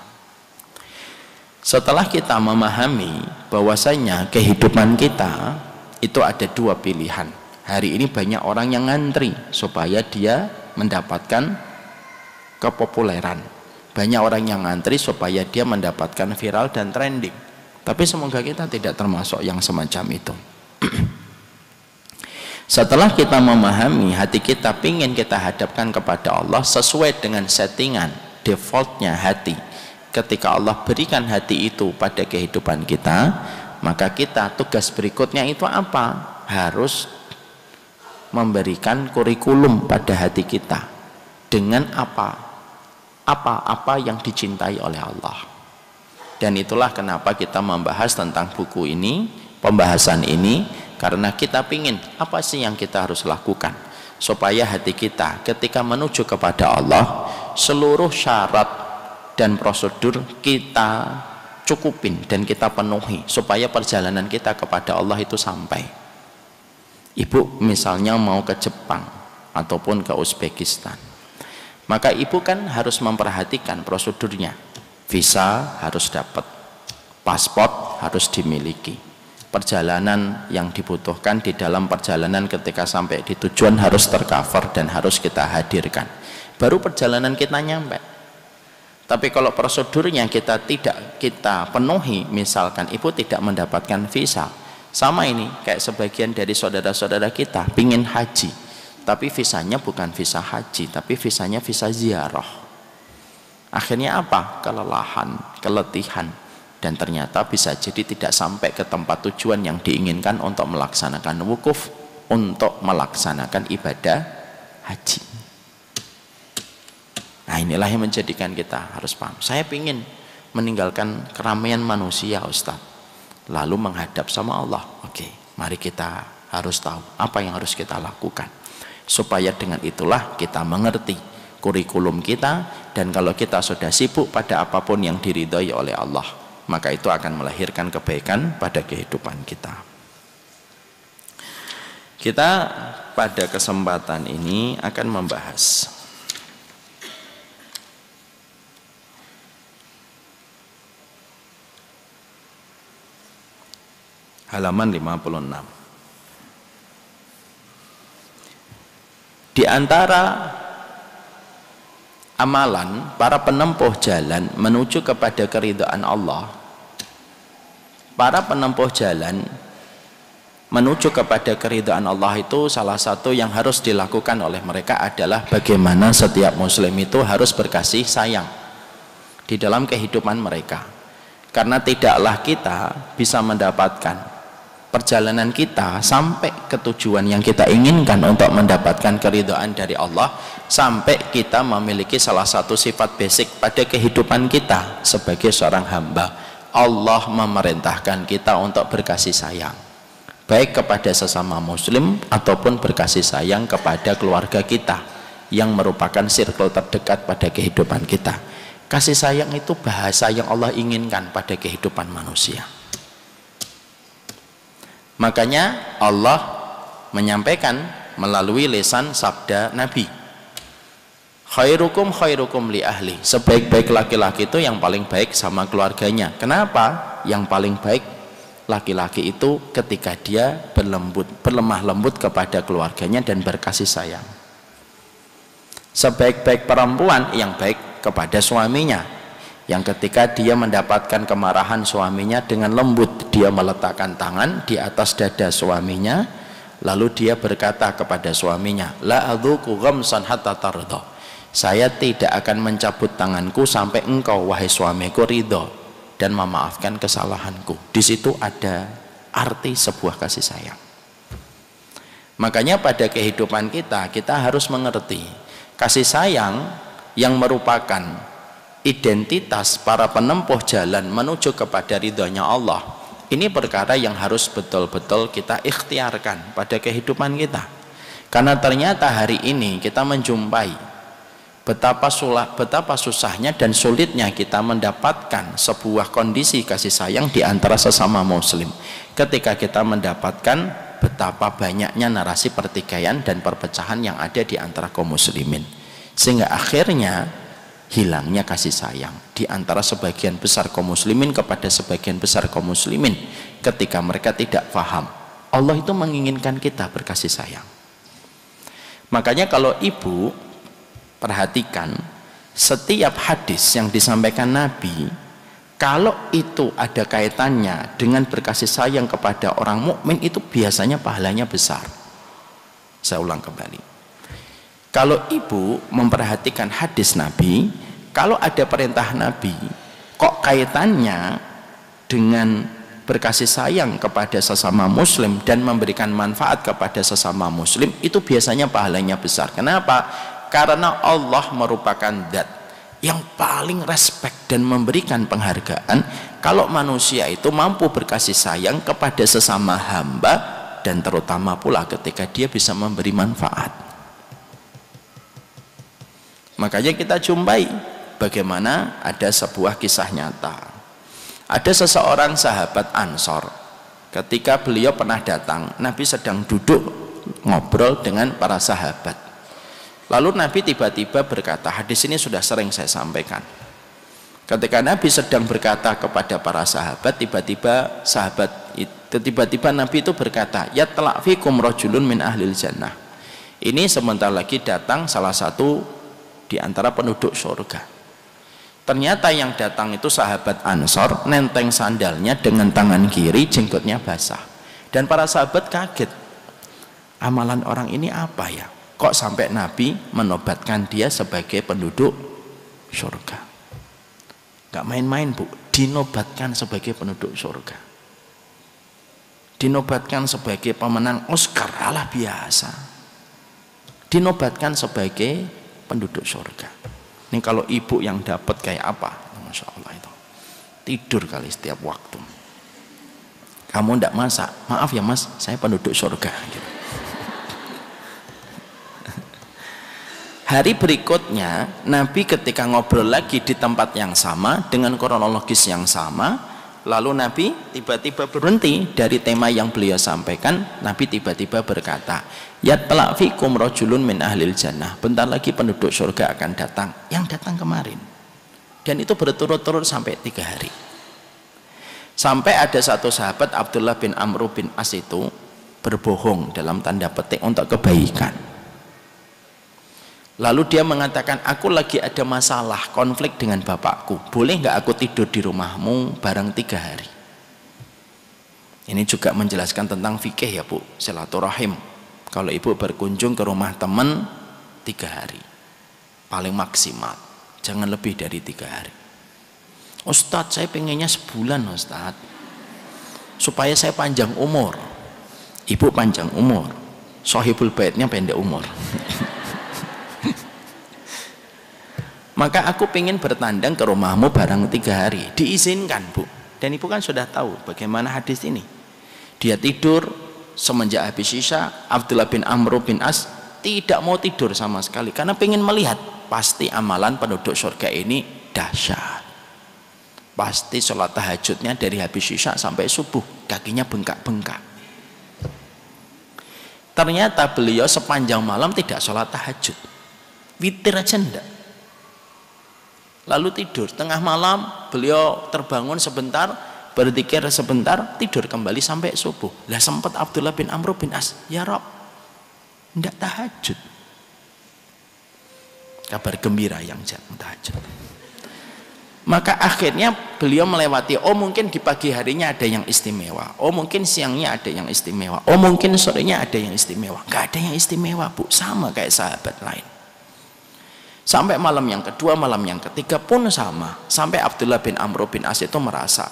Setelah kita memahami bahwasanya kehidupan kita itu ada dua pilihan. Hari ini banyak orang yang ngantri supaya dia mendapatkan kepopuleran. Banyak orang yang ngantri supaya dia mendapatkan viral dan trending. Tapi semoga kita tidak termasuk yang semacam itu. Setelah kita memahami hati kita ingin kita hadapkan kepada Allah sesuai dengan settingan defaultnya hati. Ketika Allah berikan hati itu pada kehidupan kita, maka kita tugas berikutnya itu apa? Harus memberikan kurikulum pada hati kita dengan apa? Apa-apa yang dicintai oleh Allah. Dan itulah kenapa kita membahas tentang buku ini, pembahasan ini, Karena kita pingin, apa sih yang kita harus lakukan supaya hati kita ketika menuju kepada Allah, seluruh syarat dan prosedur kita cukupin dan kita penuhi supaya perjalanan kita kepada Allah itu sampai. Ibu misalnya mau ke Jepang ataupun ke Uzbekistan, maka ibu kan harus memperhatikan prosedurnya. Visa harus dapat, paspor harus dimiliki, perjalanan yang dibutuhkan di dalam perjalanan ketika sampai di tujuan harus tercover dan harus kita hadirkan, baru perjalanan kita nyampe. Tapi kalau prosedurnya kita tidak kita penuhi, misalkan ibu tidak mendapatkan visa, sama ini kayak sebagian dari saudara-saudara kita pingin haji, tapi visanya bukan visa haji, tapi visanya visa ziarah. Akhirnya apa? Kelelahan, keletihan, dan ternyata bisa jadi tidak sampai ke tempat tujuan yang diinginkan untuk melaksanakan wukuf, untuk melaksanakan ibadah haji. Nah, inilah yang menjadikan kita harus paham. Saya ingin meninggalkan keramaian manusia, Ustaz, lalu menghadap sama Allah. Oke, mari kita harus tahu apa yang harus kita lakukan, supaya dengan itulah kita mengerti kurikulum kita. Dan kalau kita sudah sibuk pada apapun yang diridhoi oleh Allah, maka itu akan melahirkan kebaikan pada kehidupan kita. Kita pada kesempatan ini akan membahas halaman lima puluh enam. Di antara amalan para penempuh jalan menuju kepada keridhaan Allah, para penempuh jalan menuju kepada keridhaan Allah itu salah satu yang harus dilakukan oleh mereka adalah bagaimana setiap muslim itu harus berkasih sayang di dalam kehidupan mereka. Karena tidaklah kita bisa mendapatkan perjalanan kita sampai ke tujuan yang kita inginkan untuk mendapatkan keridhaan dari Allah sampai kita memiliki salah satu sifat basic pada kehidupan kita sebagai seorang hamba. Allah memerintahkan kita untuk berkasih sayang, baik kepada sesama muslim ataupun berkasih sayang kepada keluarga kita yang merupakan circle terdekat pada kehidupan kita. Kasih sayang itu bahasa yang Allah inginkan pada kehidupan manusia. Makanya Allah menyampaikan melalui lisan sabda Nabi, khairukum khairukum li ahli, sebaik-baik laki-laki itu yang paling baik sama keluarganya. Kenapa? Yang paling baik laki-laki itu ketika dia berlembut, berlemah lembut kepada keluarganya dan berkasih sayang. Sebaik-baik perempuan yang baik kepada suaminya, yang ketika dia mendapatkan kemarahan suaminya dengan lembut dia meletakkan tangan di atas dada suaminya, lalu dia berkata kepada suaminya, la adzuqu ghamsan hatta tardha, saya tidak akan mencabut tanganku sampai engkau wahai suamiku ridho dan memaafkan kesalahanku. Di situ ada arti sebuah kasih sayang. Makanya pada kehidupan kita kita harus mengerti kasih sayang yang merupakan identitas para penempuh jalan menuju kepada ridhonya Allah. Ini perkara yang harus betul-betul kita ikhtiarkan pada kehidupan kita. Karena ternyata hari ini kita menjumpai betapa sulah, betapa susahnya dan sulitnya kita mendapatkan sebuah kondisi kasih sayang di antara sesama muslim. Ketika kita mendapatkan betapa banyaknya narasi pertikaian dan perpecahan yang ada di antara kaum muslimin, sehingga akhirnya hilangnya kasih sayang di antara sebagian besar kaum muslimin kepada sebagian besar kaum muslimin ketika mereka tidak paham Allah itu menginginkan kita berkasih sayang. Makanya kalau ibu perhatikan setiap hadis yang disampaikan Nabi, kalau itu ada kaitannya dengan berkasih sayang kepada orang mukmin, itu biasanya pahalanya besar. Saya ulang kembali, kalau ibu memperhatikan hadis Nabi, kalau ada perintah Nabi kok kaitannya dengan berkasih sayang kepada sesama muslim dan memberikan manfaat kepada sesama muslim, itu biasanya pahalanya besar. Kenapa? Karena Allah merupakan zat yang paling respect dan memberikan penghargaan kalau manusia itu mampu berkasih sayang kepada sesama hamba dan terutama pula ketika dia bisa memberi manfaat. Makanya kita jumpai bagaimana ada sebuah kisah nyata. Ada seseorang sahabat Ansor, ketika beliau pernah datang, Nabi sedang duduk ngobrol dengan para sahabat. Lalu Nabi tiba-tiba berkata, hadis ini sudah sering saya sampaikan. Ketika Nabi sedang berkata kepada para sahabat, tiba-tiba sahabat itu tiba-tiba Nabi itu berkata, ya telak fikum rajulun min ahlil jannah. Ini sebentar lagi datang salah satu di antara penduduk surga. Ternyata yang datang itu sahabat Ansor, nenteng sandalnya dengan tangan kiri, jenggotnya basah. Dan para sahabat kaget, amalan orang ini apa ya? Kok sampai Nabi menobatkan dia sebagai penduduk surga? Gak main-main bu, dinobatkan sebagai penduduk surga, dinobatkan sebagai pemenang Oscar, alah biasa, dinobatkan sebagai penduduk surga. Ini kalau ibu yang dapat kayak apa? Masya Allah, itu tidur kali setiap waktu. Kamu ndak masak, maaf ya mas, saya penduduk surga gitu. Hari berikutnya Nabi ketika ngobrol lagi di tempat yang sama dengan kronologis yang sama, lalu Nabi tiba-tiba berhenti dari tema yang beliau sampaikan. Nabi tiba-tiba berkata, ya telak fikum rajulun min ahlil jannah, bentar lagi penduduk surga akan datang, yang datang kemarin. Dan itu berturut-turut sampai tiga hari. Sampai ada satu sahabat Abdullah bin Amr bin As itu berbohong dalam tanda petik untuk kebaikan. Lalu dia mengatakan, aku lagi ada masalah konflik dengan bapakku, boleh nggak aku tidur di rumahmu bareng tiga hari? Ini juga menjelaskan tentang fikih ya bu, silaturahim. Kalau ibu berkunjung ke rumah teman tiga hari paling maksimal, jangan lebih dari tiga hari. Ustadz, saya pengennya sebulan Ustadz, supaya saya panjang umur. Ibu panjang umur, sohibul baitnya pendek umur. Maka aku pengen bertandang ke rumahmu barang tiga hari, diizinkan bu. Dan ibu kan sudah tahu bagaimana hadis ini. Dia tidur semenjak habis isya. Abdullah bin Amr bin As tidak mau tidur sama sekali karena pengen melihat, pasti amalan penduduk surga ini dahsyat. Pasti sholat tahajudnya dari habis isya sampai subuh, kakinya bengkak-bengkak. Ternyata beliau sepanjang malam tidak sholat tahajud, witir aja enggak. Lalu tidur, tengah malam beliau terbangun sebentar, berzikir sebentar, tidur kembali sampai subuh. Lah sempat Abdullah bin Amr bin As, ya Rob, ndak tahajud. Kabar gembira yang jangan tahajud. Maka akhirnya beliau melewati, oh mungkin di pagi harinya ada yang istimewa, oh mungkin siangnya ada yang istimewa, oh mungkin sorenya ada yang istimewa. Nggak ada yang istimewa bu, sama kayak sahabat lain. Sampai malam yang kedua, malam yang ketiga pun sama. Sampai Abdullah bin Amr bin As itu merasa,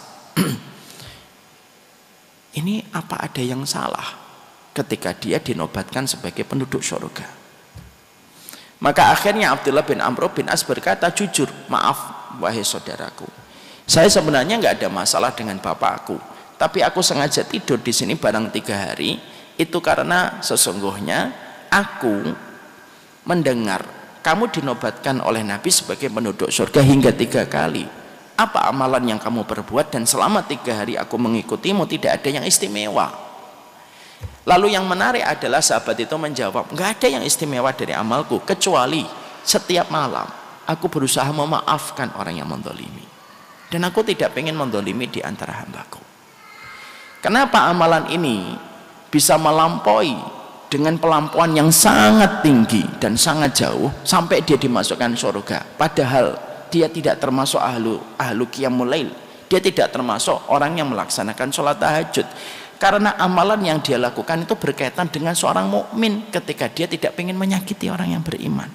ini apa ada yang salah ketika dia dinobatkan sebagai penduduk surga. Maka akhirnya Abdullah bin Amr bin As berkata, jujur, maaf wahai saudaraku, saya sebenarnya nggak ada masalah dengan bapakku, tapi aku sengaja tidur di sini barang tiga hari itu karena sesungguhnya aku mendengar kamu dinobatkan oleh Nabi sebagai penduduk surga hingga tiga kali. Apa amalan yang kamu perbuat dan selama tiga hari aku mengikutimu tidak ada yang istimewa. Lalu yang menarik adalah sahabat itu menjawab, nggak ada yang istimewa dari amalku kecuali setiap malam aku berusaha memaafkan orang yang mendolimi, dan aku tidak ingin mendolimi di antara hambaku. Kenapa amalan ini bisa melampaui dengan pelampuan yang sangat tinggi dan sangat jauh sampai dia dimasukkan surga, padahal dia tidak termasuk ahlu ahlu qiyamul lail, dia tidak termasuk orang yang melaksanakan sholat tahajud, karena amalan yang dia lakukan itu berkaitan dengan seorang mukmin ketika dia tidak ingin menyakiti orang yang beriman.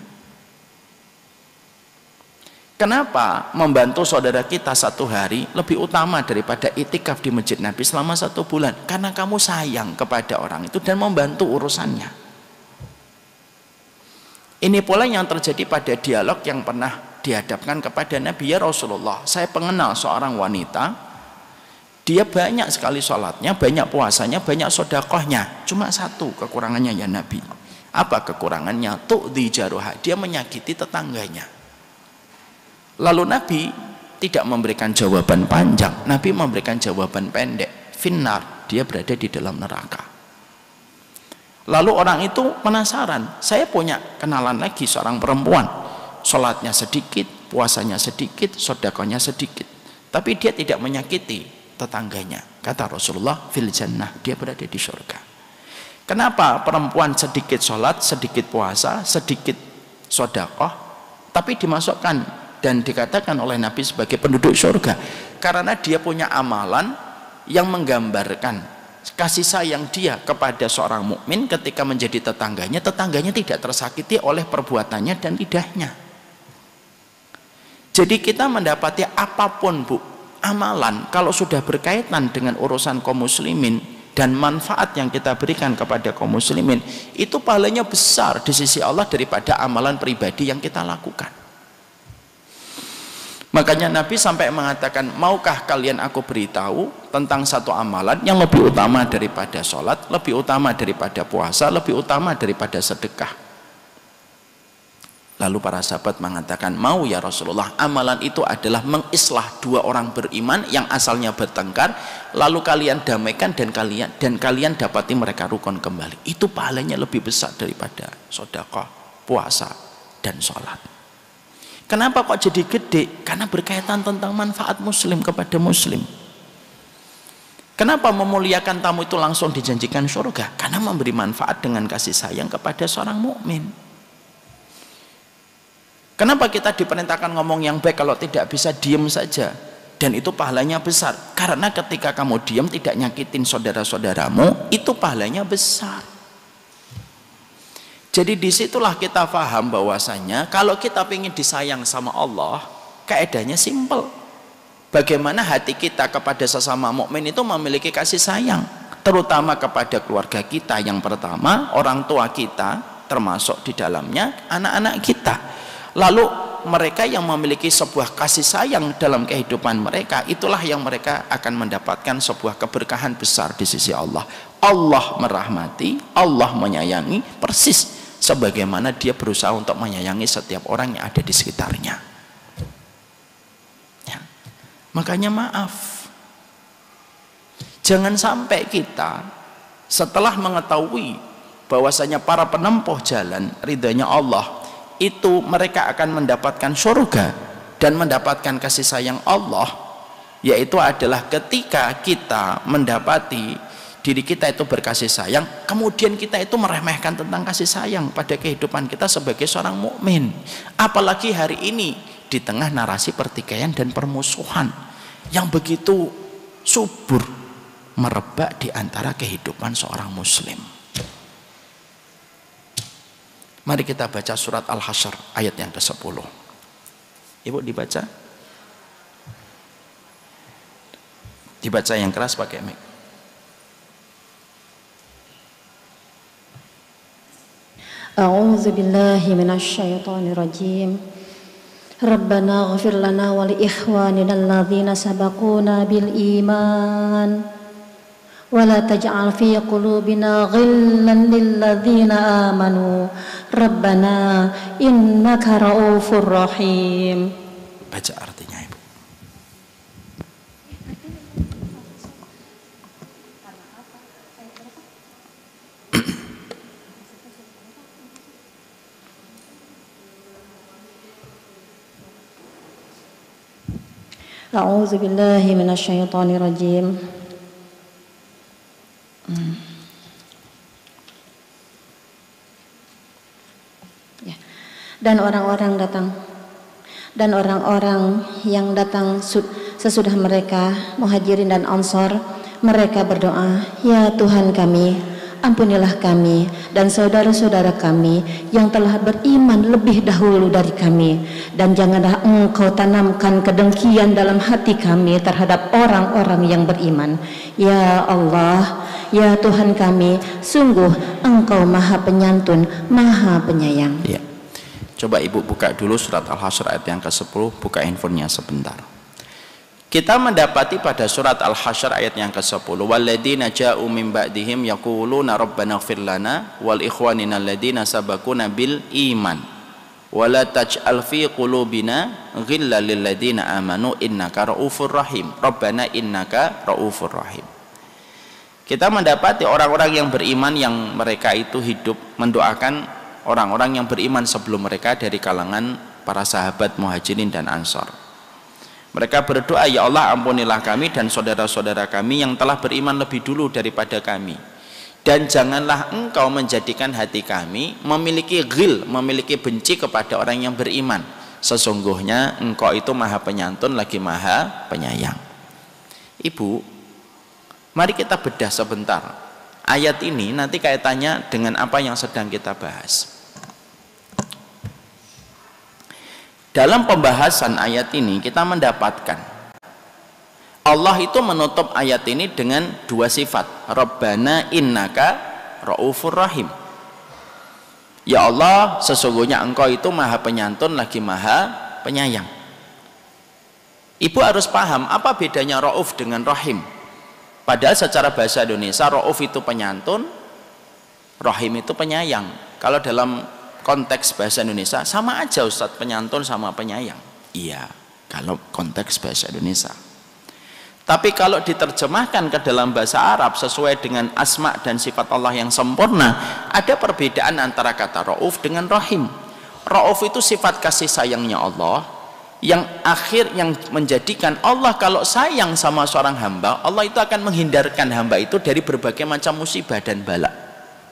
Kenapa membantu saudara kita satu hari lebih utama daripada itikaf di masjid Nabi selama satu bulan? Karena kamu sayang kepada orang itu dan membantu urusannya. Ini pula yang terjadi pada dialog yang pernah dihadapkan kepada Nabi, ya Rasulullah, saya pengenal seorang wanita Dia banyak sekali sholatnya, banyak puasanya, banyak sodakohnya. Cuma satu kekurangannya ya Nabi. Apa kekurangannya? Tu'dhi jaruha, dia menyakiti tetangganya. Lalu Nabi tidak memberikan jawaban panjang, Nabi memberikan jawaban pendek. Finnar, dia berada di dalam neraka. Lalu orang itu penasaran, saya punya kenalan lagi seorang perempuan, sholatnya sedikit, puasanya sedikit, sodakohnya sedikit, tapi dia tidak menyakiti tetangganya. Kata Rasulullah, fil jannah, dia berada di surga. Kenapa perempuan sedikit sholat, sedikit puasa, sedikit sodakoh, tapi dimasukkan dan dikatakan oleh Nabi sebagai penduduk surga? Karena dia punya amalan yang menggambarkan kasih sayang dia kepada seorang mukmin ketika menjadi tetangganya. Tetangganya tidak tersakiti oleh perbuatannya dan lidahnya. Jadi kita mendapati apapun bu, amalan kalau sudah berkaitan dengan urusan kaum muslimin dan manfaat yang kita berikan kepada kaum muslimin, itu pahalanya besar di sisi Allah daripada amalan pribadi yang kita lakukan. Makanya Nabi sampai mengatakan, maukah kalian aku beritahu tentang satu amalan yang lebih utama daripada sholat, lebih utama daripada puasa, lebih utama daripada sedekah? Lalu para sahabat mengatakan, mau ya Rasulullah. Amalan itu adalah mengislah dua orang beriman yang asalnya bertengkar, lalu kalian damaikan dan kalian dan kalian dapati mereka rukun kembali. Itu pahalanya lebih besar daripada sedekah, puasa dan sholat. Kenapa kok jadi gede? Karena berkaitan tentang manfaat muslim kepada muslim. Kenapa memuliakan tamu itu langsung dijanjikan surga? Karena memberi manfaat dengan kasih sayang kepada seorang mukmin. Kenapa kita diperintahkan ngomong yang baik, kalau tidak bisa diem saja? Dan itu pahalanya besar. Karena ketika kamu diem tidak nyakitin saudara-saudaramu, itu pahalanya besar. Jadi disitulah kita paham bahwasanya kalau kita ingin disayang sama Allah, kaedahnya simple. Bagaimana hati kita kepada sesama mukmin itu memiliki kasih sayang, terutama kepada keluarga kita yang pertama, orang tua kita, termasuk di dalamnya anak-anak kita. Lalu mereka yang memiliki sebuah kasih sayang dalam kehidupan mereka, itulah yang mereka akan mendapatkan sebuah keberkahan besar di sisi Allah. Allah merahmati, Allah menyayangi, persis sebagaimana dia berusaha untuk menyayangi setiap orang yang ada di sekitarnya. Ya. Makanya maaf, jangan sampai kita setelah mengetahui bahwasanya para penempuh jalan ridhanya Allah itu mereka akan mendapatkan surga dan mendapatkan kasih sayang Allah, yaitu adalah ketika kita mendapati diri kita itu berkasih sayang, kemudian kita itu meremehkan tentang kasih sayang pada kehidupan kita sebagai seorang mukmin. Apalagi hari ini di tengah narasi pertikaian dan permusuhan yang begitu subur merebak di antara kehidupan seorang muslim. Mari kita baca surat Al-Hasyr ayat yang ke sepuluh. Ibu dibaca. Dibaca yang keras pakai mic. A'udzu billahi minasy syaithanir rajim. Rabbana ighfir lana wa li ikhwanina alladzina sabaquna bil iman. ولا تجعل في قلوبنا غلا للذين آمنوا ربنا إنك رؤوف رحيم. Baca artinya Ibu. أعوذ بالله من الشيطان الرجيم. Hmm. Ya. Dan orang-orang datang dan orang-orang yang datang sesudah mereka Muhajirin dan Ansor, mereka berdoa, ya Tuhan kami, ampunilah kami dan saudara-saudara kami yang telah beriman lebih dahulu dari kami, dan janganlah Engkau tanamkan kedengkian dalam hati kami terhadap orang-orang yang beriman. Ya Allah, ya Tuhan kami, sungguh Engkau Maha Penyantun, Maha Penyayang. Ya. Coba Ibu buka dulu surat Al-Hasyr ayat yang ke sepuluh, buka handphonenya sebentar. Kita mendapati pada surat Al-Hasyr ayat yang ke sepuluh, walladzina ja'u min ba'dihim yaquluna rabbana ighfir lana wal ikhwanina alladzina sabaquna bil iman wala taj'al fi qulubina ghillan lil ladzina amanu innaka raufur rahim rabbana innaka raufur rahim. Kita mendapati orang-orang yang beriman yang mereka itu hidup mendoakan orang-orang yang beriman sebelum mereka dari kalangan para sahabat Muhajirin dan Ansor. Mereka berdoa, ya Allah ampunilah kami dan saudara-saudara kami yang telah beriman lebih dulu daripada kami, dan janganlah engkau menjadikan hati kami memiliki ghil, memiliki benci kepada orang yang beriman. Sesungguhnya engkau itu maha penyantun lagi maha penyayang. Ibu, mari kita bedah sebentar ayat ini, nanti kaitannya dengan apa yang sedang kita bahas. Dalam pembahasan ayat ini kita mendapatkan Allah itu menutup ayat ini dengan dua sifat, Rabbana innaka raufur rahim. Ya Allah, sesungguhnya engkau itu maha penyantun lagi maha penyayang. Ibu harus paham apa bedanya rauf dengan rahim. Padahal secara bahasa Indonesia rauf itu penyantun, rahim itu penyayang. Kalau dalam konteks bahasa Indonesia sama aja Ustadz, penyantun sama penyayang. Iya, kalau konteks bahasa Indonesia. Tapi kalau diterjemahkan ke dalam bahasa Arab sesuai dengan asma dan sifat Allah yang sempurna, ada perbedaan antara kata rauf dengan rahim. Rauf itu sifat kasih sayangnya Allah yang akhir yang menjadikan Allah kalau sayang sama seorang hamba, Allah itu akan menghindarkan hamba itu dari berbagai macam musibah dan bala.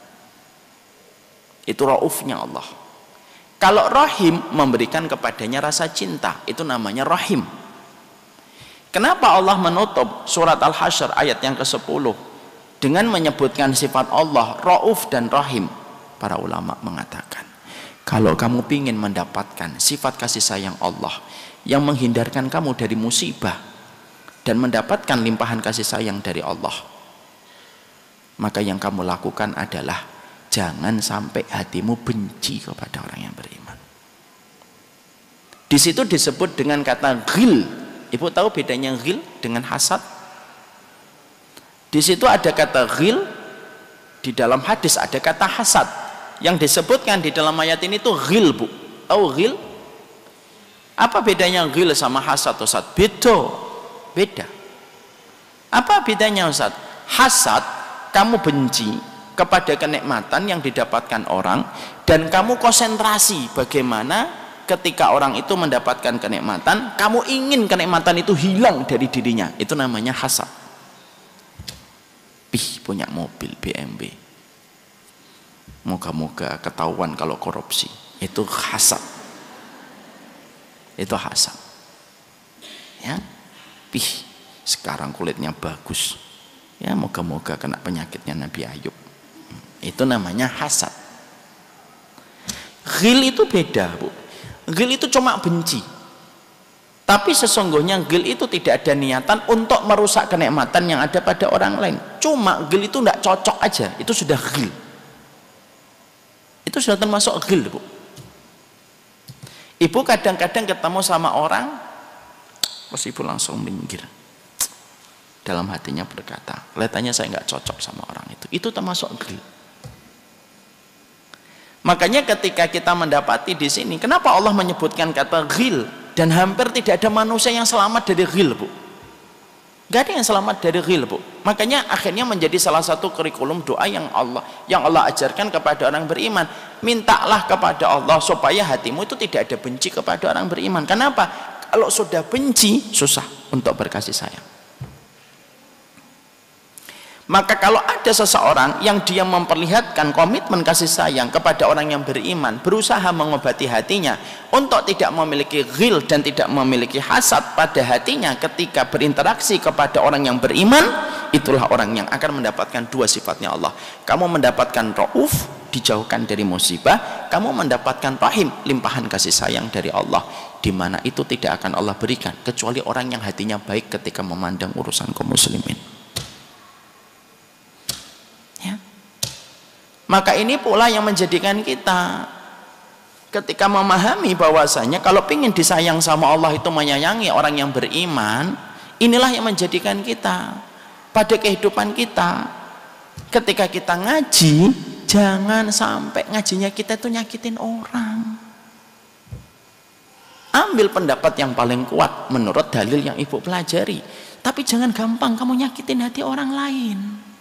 Itu raufnya Allah. Kalau rahim, memberikan kepadanya rasa cinta, itu namanya rahim. Kenapa Allah menutup surat Al-Hasyr ayat yang ke sepuluh dengan menyebutkan sifat Allah rauf dan rahim? Para ulama mengatakan, kalau kamu ingin mendapatkan sifat kasih sayang Allah yang menghindarkan kamu dari musibah dan mendapatkan limpahan kasih sayang dari Allah, maka yang kamu lakukan adalah jangan sampai hatimu benci kepada orang yang beriman. Di situ disebut dengan kata ghil. Ibu tahu bedanya ghil dengan hasad? Di situ ada kata ghil, di dalam hadis ada kata hasad. Yang disebutkan di dalam ayat ini tuh ghil, Bu. Tahu ghil? Apa bedanya ghil sama hasad, Ustaz? Beda. Beda. Apa bedanya, Ustaz? Hasad, kamu benci kepada kenikmatan yang didapatkan orang, dan kamu konsentrasi bagaimana ketika orang itu mendapatkan kenikmatan, kamu ingin kenikmatan itu hilang dari dirinya. Itu namanya hasad. Pih, punya mobil B M W, moga-moga ketahuan kalau korupsi. Itu hasad. Itu hasad. Ya, pih, sekarang kulitnya bagus. Ya, moga-moga kena penyakitnya Nabi Ayub. Itu namanya hasad. Ghil itu beda, Bu. Ghil itu cuma benci. Tapi sesungguhnya ghil itu tidak ada niatan untuk merusak kenikmatan yang ada pada orang lain. Cuma ghil itu tidak cocok aja, itu sudah ghil. Itu sudah termasuk ghil, Bu. Ibu kadang-kadang ketemu sama orang, terus ibu langsung minggir. Dalam hatinya berkata, kelihatannya saya nggak cocok sama orang itu. Itu termasuk ghil. Makanya ketika kita mendapati di sini, kenapa Allah menyebutkan kata ghil, dan hampir tidak ada manusia yang selamat dari ghil, Bu. Gak ada yang selamat dari ghil, Bu. Makanya akhirnya menjadi salah satu kurikulum doa yang Allah yang Allah ajarkan kepada orang beriman. Mintalah kepada Allah supaya hatimu itu tidak ada benci kepada orang beriman. Kenapa? Kalau sudah benci, susah untuk berkasih sayang. Maka kalau ada seseorang yang dia memperlihatkan komitmen kasih sayang kepada orang yang beriman, berusaha mengobati hatinya untuk tidak memiliki ghil dan tidak memiliki hasad pada hatinya ketika berinteraksi kepada orang yang beriman, itulah orang yang akan mendapatkan dua sifatnya Allah. Kamu mendapatkan rauf, dijauhkan dari musibah, kamu mendapatkan rahim, limpahan kasih sayang dari Allah, di mana itu tidak akan Allah berikan kecuali orang yang hatinya baik ketika memandang urusan kaum muslimin. Maka ini pula yang menjadikan kita ketika memahami bahwasanya kalau ingin disayang sama Allah itu menyayangi orang yang beriman, Inilah yang menjadikan kita pada kehidupan kita, ketika kita ngaji, jangan sampai ngajinya kita itu nyakitin orang. Ambil pendapat yang paling kuat menurut dalil yang ibu pelajari, tapi jangan gampang kamu nyakitin hati orang lain.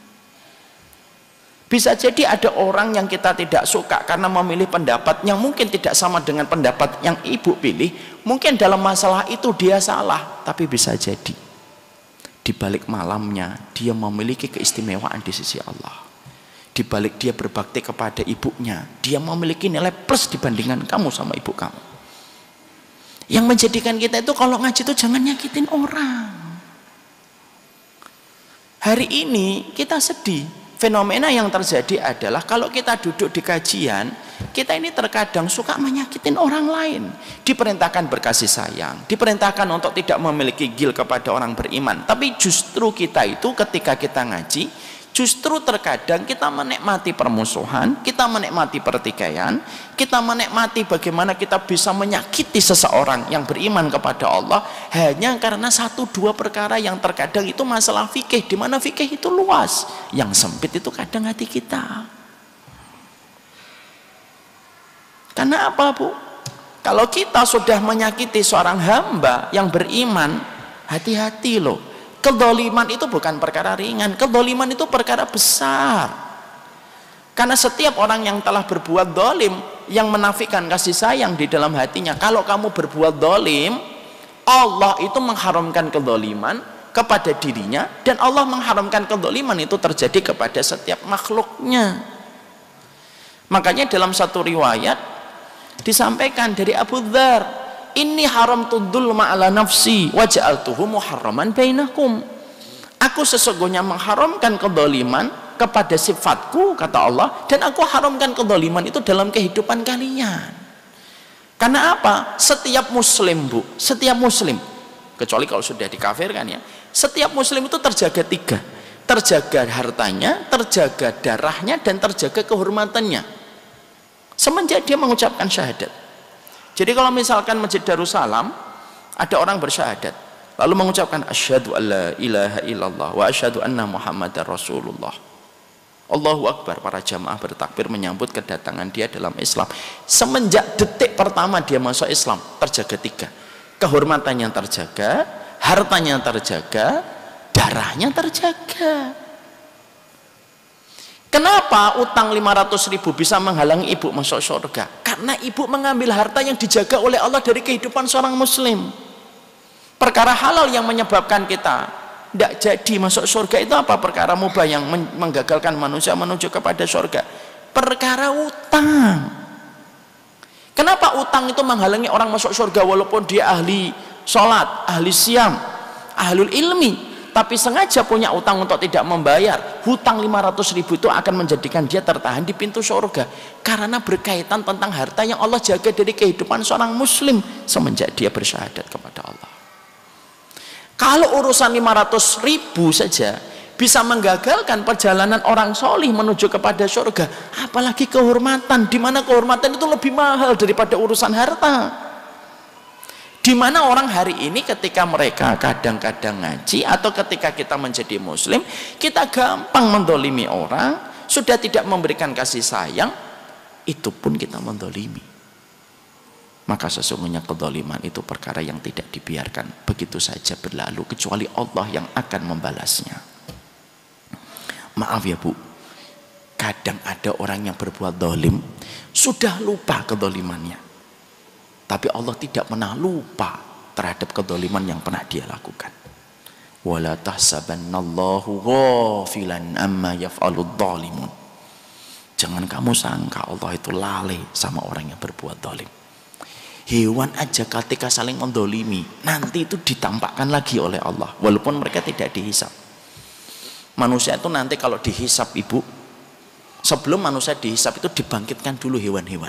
Bisa jadi ada orang yang kita tidak suka karena memilih pendapat yang mungkin tidak sama dengan pendapat yang ibu pilih. Mungkin dalam masalah itu dia salah, tapi bisa jadi di balik malamnya dia memiliki keistimewaan di sisi Allah. Di balik dia berbakti kepada ibunya, dia memiliki nilai plus dibandingkan kamu sama ibu kamu. Yang menjadikan kita itu kalau ngaji itu jangan nyakitin orang. Hari ini kita sedih. Fenomena yang terjadi adalah kalau kita duduk di kajian, kita ini terkadang suka menyakitin orang lain. Diperintahkan berkasih sayang, diperintahkan untuk tidak memiliki gil kepada orang beriman. Tapi justru kita itu ketika kita ngaji, justru terkadang kita menikmati permusuhan, kita menikmati pertikaian, kita menikmati bagaimana kita bisa menyakiti seseorang yang beriman kepada Allah hanya karena satu dua perkara yang terkadang itu masalah fikih, di mana fikih itu luas, yang sempit itu kadang hati kita. Karena apa, Bu? Kalau kita sudah menyakiti seorang hamba yang beriman, hati-hati loh. Kedzaliman itu bukan perkara ringan, kedzaliman itu perkara besar. Karena setiap orang yang telah berbuat zalim, yang menafikan kasih sayang di dalam hatinya, kalau kamu berbuat zalim, Allah itu mengharamkan kedzaliman kepada dirinya, dan Allah mengharamkan kedzaliman itu terjadi kepada setiap makhluknya. Makanya dalam satu riwayat disampaikan dari Abu Dzar, ini haram tudul ma'ala nafsi wa ja'altuhu muharraman bainakum. Aku sesungguhnya mengharamkan kedzaliman kepada sifatku, kata Allah, dan aku haramkan kedzaliman itu dalam kehidupan kalian. Karena apa? Setiap muslim, Bu, setiap muslim, kecuali kalau sudah dikafirkan ya, setiap muslim itu terjaga tiga, terjaga hartanya, terjaga darahnya, dan terjaga kehormatannya semenjak dia mengucapkan syahadat. Jadi kalau misalkan Masjid Darussalam ada orang bersyahadat lalu mengucapkan asyhadu alla ilaha illallah wa asyhadu anna muhammadar rasulullah, Allahu akbar, para jamaah bertakbir menyambut kedatangan dia dalam Islam. Semenjak detik pertama dia masuk Islam, terjaga tiga, kehormatannya terjaga, hartanya terjaga, darahnya terjaga. Kenapa utang lima ratus ribu bisa menghalangi ibu masuk surga? Karena ibu mengambil harta yang dijaga oleh Allah dari kehidupan seorang muslim. Perkara halal yang menyebabkan kita tidak jadi masuk surga itu apa? Perkara mubah yang menggagalkan manusia menuju kepada surga. Perkara utang. Kenapa utang itu menghalangi orang masuk surga walaupun dia ahli sholat, ahli siam, ahlul ilmi, tapi sengaja punya utang untuk tidak membayar? Hutang lima ratus ribu itu akan menjadikan dia tertahan di pintu surga karena berkaitan tentang harta yang Allah jaga dari kehidupan seorang muslim semenjak dia bersyahadat kepada Allah. Kalau urusan lima ratus ribu saja bisa menggagalkan perjalanan orang solih menuju kepada surga, apalagi kehormatan, di mana kehormatan itu lebih mahal daripada urusan harta. Di mana orang hari ini ketika mereka kadang-kadang ngaji atau ketika kita menjadi muslim, kita gampang mendolimi orang, sudah tidak memberikan kasih sayang, itu pun kita mendolimi. Maka sesungguhnya kedoliman itu perkara yang tidak dibiarkan begitu saja berlalu, kecuali Allah yang akan membalasnya. Maaf ya Bu, kadang ada orang yang berbuat dolim sudah lupa kedolimannya, tapi Allah tidak pernah lupa terhadap kedoliman yang pernah dia lakukan. Wala tahsabannallahu ghafilan amma yaf'alud dhalimun. Jangan kamu sangka Allah itu lalai sama orang yang berbuat dolim. Hewan aja ketika saling mendolimi nanti itu ditampakkan lagi oleh Allah walaupun mereka tidak dihisap. Manusia itu nanti kalau dihisap Ibu, sebelum manusia dihisap itu dibangkitkan dulu hewan-hewan.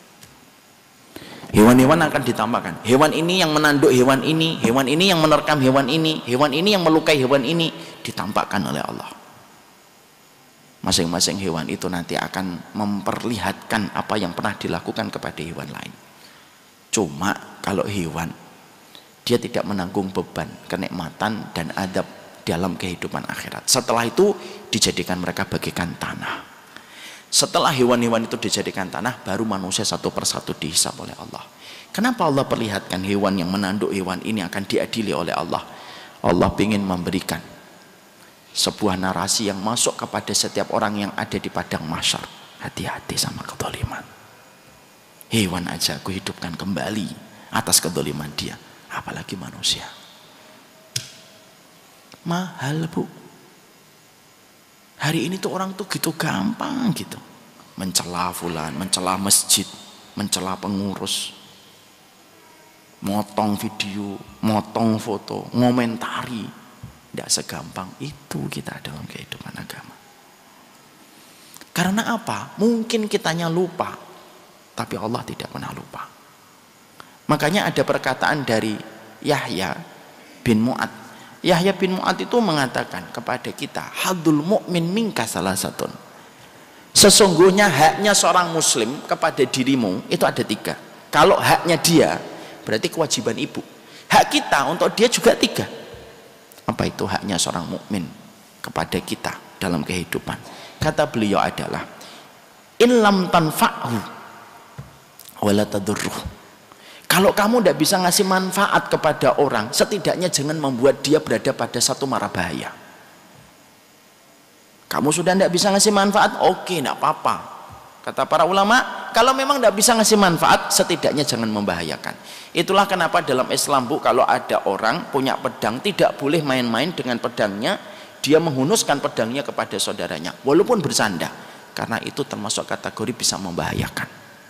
Hewan-hewan akan ditampakkan. Hewan ini yang menanduk hewan ini, hewan ini yang menerkam hewan ini, hewan ini yang melukai hewan ini, ditampakkan oleh Allah. Masing-masing hewan itu nanti akan memperlihatkan apa yang pernah dilakukan kepada hewan lain. Cuma kalau hewan dia tidak menanggung beban kenikmatan dan adab dalam kehidupan akhirat. Setelah itu dijadikan mereka bagikan tanah. Setelah hewan-hewan itu dijadikan tanah, baru manusia satu persatu dihisab oleh Allah. Kenapa Allah perlihatkan hewan yang menanduk hewan ini akan diadili oleh Allah? Allah ingin memberikan sebuah narasi yang masuk kepada setiap orang yang ada di padang mahsyar. Hati-hati sama kezaliman. Hewan aja aku hidupkan kembali atas kezaliman dia, apalagi manusia. Mahal, Bu. Hari ini tuh orang tuh gitu gampang gitu, mencela fulan, mencela masjid, mencela pengurus, motong video, motong foto, ngomentari. Tidak segampang itu kita dalam kehidupan agama. Karena apa? Mungkin kitanya lupa, tapi Allah tidak pernah lupa. Makanya ada perkataan dari Yahya bin Mu'ad. Yahya bin Mu'ad itu mengatakan kepada kita, hadul mu'min minka salah satun. Sesungguhnya haknya seorang muslim kepada dirimu itu ada tiga. Kalau haknya dia, berarti kewajiban ibu. Hak kita untuk dia juga tiga. Apa itu haknya seorang mukmin kepada kita dalam kehidupan? Kata beliau adalah, in lam tanfa'hu wala tadurruh. Kalau kamu tidak bisa ngasih manfaat kepada orang, setidaknya jangan membuat dia berada pada satu mara bahaya. Kamu sudah tidak bisa ngasih manfaat, oke, tidak apa-apa. Kata para ulama, kalau memang tidak bisa ngasih manfaat, setidaknya jangan membahayakan. Itulah kenapa dalam Islam, Bu, kalau ada orang punya pedang, tidak boleh main-main dengan pedangnya. Dia menghunuskan pedangnya kepada saudaranya, walaupun bersanda, karena itu termasuk kategori bisa membahayakan.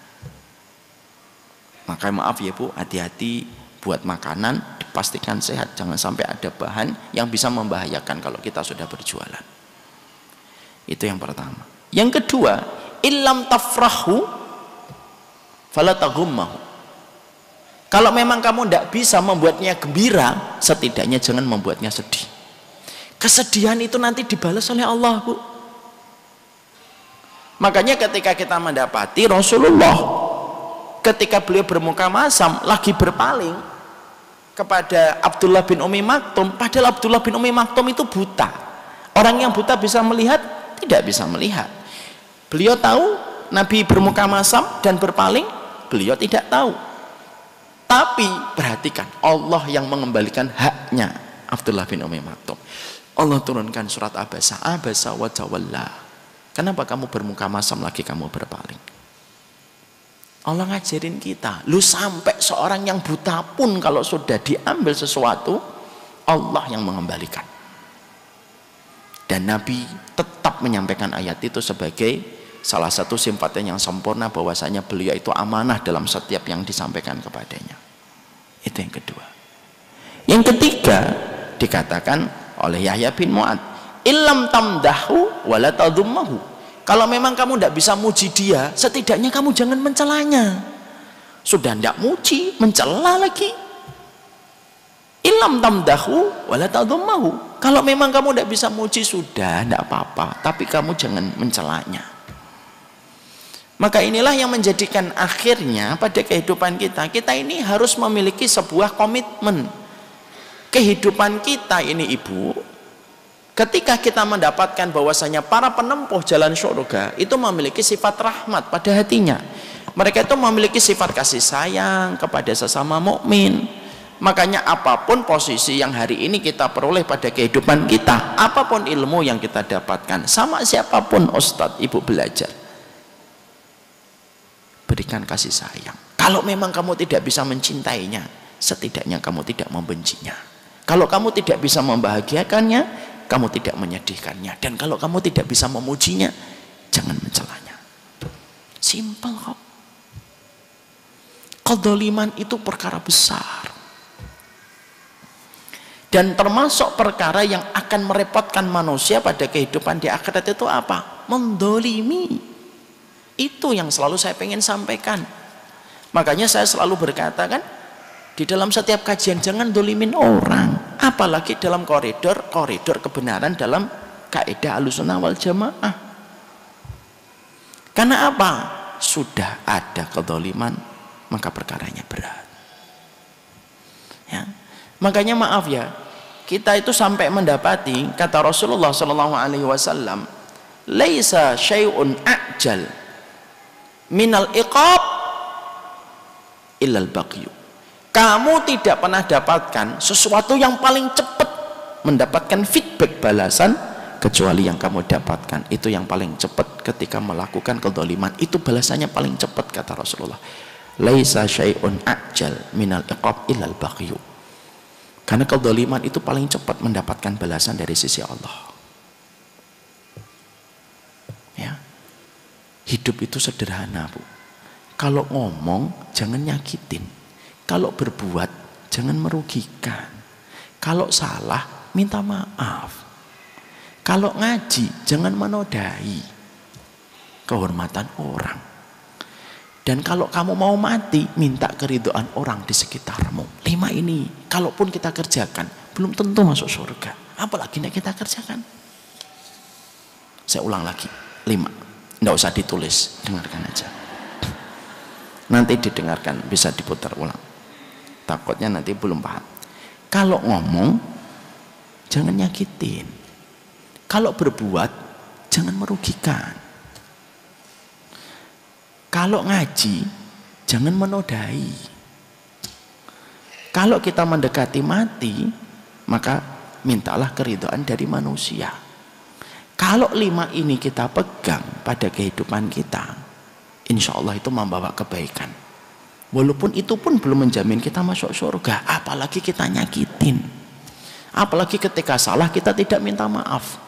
Maka maaf ya, Bu, hati-hati buat makanan, dipastikan sehat, jangan sampai ada bahan yang bisa membahayakan kalau kita sudah berjualan. Itu yang pertama. Yang kedua, illam tafrahu fala taghummahu. Kalau memang kamu tidak bisa membuatnya gembira, setidaknya jangan membuatnya sedih. Kesedihan itu nanti dibalas oleh Allah, Bu. Makanya ketika kita mendapati Rasulullah, ketika beliau bermuka masam lagi berpaling kepada Abdullah bin Umi Maktum, padahal Abdullah bin Umi Maktum itu buta. Orang yang buta bisa melihat? Tidak bisa melihat. Beliau tahu Nabi bermuka masam dan berpaling? Beliau tidak tahu. Tapi perhatikan, Allah yang mengembalikan haknya Abdullah bin Umi Maktum. Allah turunkan surat Abasa, Abasa wa tawalla. Kenapa kamu bermuka masam lagi kamu berpaling? Allah ngajarin kita, lu sampai seorang yang buta pun kalau sudah diambil sesuatu, Allah yang mengembalikan. Dan Nabi tetap menyampaikan ayat itu sebagai salah satu sifatnya yang sempurna, bahwasanya beliau itu amanah dalam setiap yang disampaikan kepadanya. Itu yang kedua. Yang ketiga dikatakan oleh Yahya bin Mu'ad, illam tamdahu wala tadhummahu. Kalau memang kamu tidak bisa muji dia, setidaknya kamu jangan mencelanya. Sudah tidak muji, mencela lagi. Illam tamdahu wala tadhummahu. Kalau memang kamu tidak bisa muji, sudah tidak apa-apa, tapi kamu jangan mencelanya. Maka inilah yang menjadikan akhirnya pada kehidupan kita, kita ini harus memiliki sebuah komitmen. Kehidupan kita ini, Ibu, ketika kita mendapatkan bahwasanya para penempuh jalan surga itu memiliki sifat rahmat pada hatinya. Mereka itu memiliki sifat kasih sayang kepada sesama mukmin. Makanya apapun posisi yang hari ini kita peroleh pada kehidupan kita, apapun ilmu yang kita dapatkan, sama siapapun ustadz, ibu belajar, berikan kasih sayang. Kalau memang kamu tidak bisa mencintainya, setidaknya kamu tidak membencinya. Kalau kamu tidak bisa membahagiakannya, kamu tidak menyedihkannya. Dan kalau kamu tidak bisa memujinya, jangan mencelanya. Simpel kok. Kedzaliman itu perkara besar. Dan termasuk perkara yang akan merepotkan manusia pada kehidupan di akhirat itu apa? Mendolimi. Itu yang selalu saya pengen sampaikan. Makanya saya selalu berkata kan, di dalam setiap kajian jangan dolimin orang, apalagi dalam koridor koridor kebenaran dalam kaidah Ahlussunnah wal Jamaah. Karena apa? Sudah ada kedzaliman, maka perkaranya berat. Ya. Makanya maaf ya, kita itu sampai mendapati kata Rasulullah Shallallahu Alaihi Wasallam, laisa syai'un a'jal minal iqab illal baghyu. Kamu tidak pernah dapatkan sesuatu yang paling cepat mendapatkan feedback balasan kecuali yang kamu dapatkan itu yang paling cepat ketika melakukan kezaliman. Itu balasannya paling cepat kata Rasulullah. Laisa syai'un a'jal minal iqab illal baghyu. Karena kezaliman itu paling cepat mendapatkan balasan dari sisi Allah. Ya. Hidup itu sederhana, Bu. Kalau ngomong jangan nyakitin. Kalau berbuat jangan merugikan. Kalau salah minta maaf. Kalau ngaji jangan menodai kehormatan orang. Dan kalau kamu mau mati minta keridhaan orang di sekitarmu. Lima ini kalaupun kita kerjakan belum tentu masuk surga. Apalagi nek kita kerjakan. Saya ulang lagi. Lima. Nggak usah ditulis, dengarkan aja. Nanti didengarkan, bisa diputar ulang. Takutnya nanti belum paham. Kalau ngomong jangan nyakitin. Kalau berbuat jangan merugikan. Kalau ngaji jangan menodai. Kalau kita mendekati mati maka mintalah keridhaan dari manusia. Kalau lima ini kita pegang pada kehidupan kita, insya Allah itu membawa kebaikan. Walaupun itu pun belum menjamin kita masuk surga, apalagi kita nyakitin. Apalagi ketika salah kita tidak minta maaf.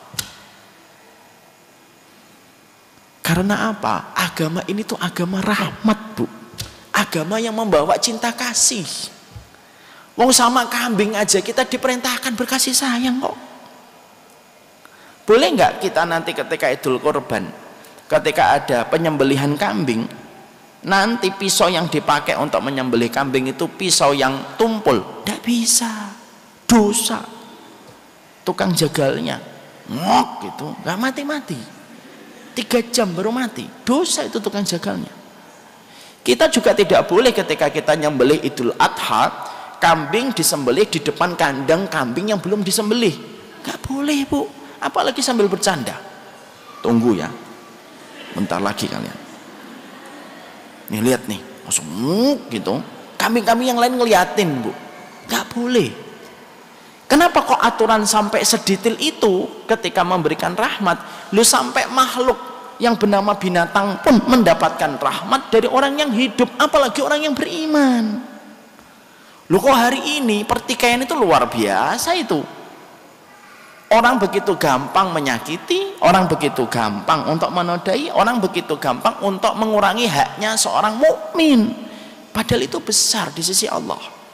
Karena apa? Agama ini tuh agama rahmat, Bu. Agama yang membawa cinta kasih. Wong sama kambing aja kita diperintahkan berkasih sayang kok. Boleh nggak kita nanti ketika Idul Kurban, ketika ada penyembelihan kambing, nanti pisau yang dipakai untuk menyembelih kambing itu pisau yang tumpul? Tidak bisa, dosa. Tukang jagalnya ngok gitu, nggak mati-mati, tiga jam baru mati, dosa itu tukang jagalnya. Kita juga tidak boleh ketika kita nyembelih Idul Adha, kambing disembelih di depan kandang kambing yang belum disembelih. Nggak boleh, Bu. Apalagi sambil bercanda. Tunggu ya, bentar lagi kalian. Nih lihat nih, langsung gitu. Kambing-kambing yang lain ngeliatin, Bu. Gak boleh. Kenapa kok aturan sampai sedetail itu ketika memberikan rahmat? Lu sampai makhluk yang bernama binatang pun mendapatkan rahmat dari orang yang hidup, apalagi orang yang beriman. Lu kok hari ini pertikaian itu luar biasa itu. Orang begitu gampang menyakiti, orang begitu gampang untuk menodai, orang begitu gampang untuk mengurangi haknya seorang mukmin. Padahal itu besar di sisi Allah.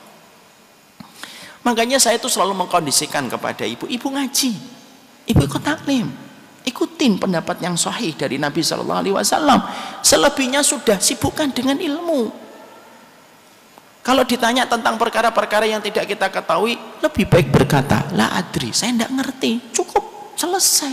Makanya saya itu selalu mengkondisikan kepada ibu, ibu ngaji, ibu ikut taklim, ikutin pendapat yang sahih dari Nabi Shallallahu Alaihi Wasallam. Selebihnya sudah sibukkan dengan ilmu. Kalau ditanya tentang perkara-perkara yang tidak kita ketahui, lebih baik berkata, la adri, saya tidak ngerti, cukup, selesai.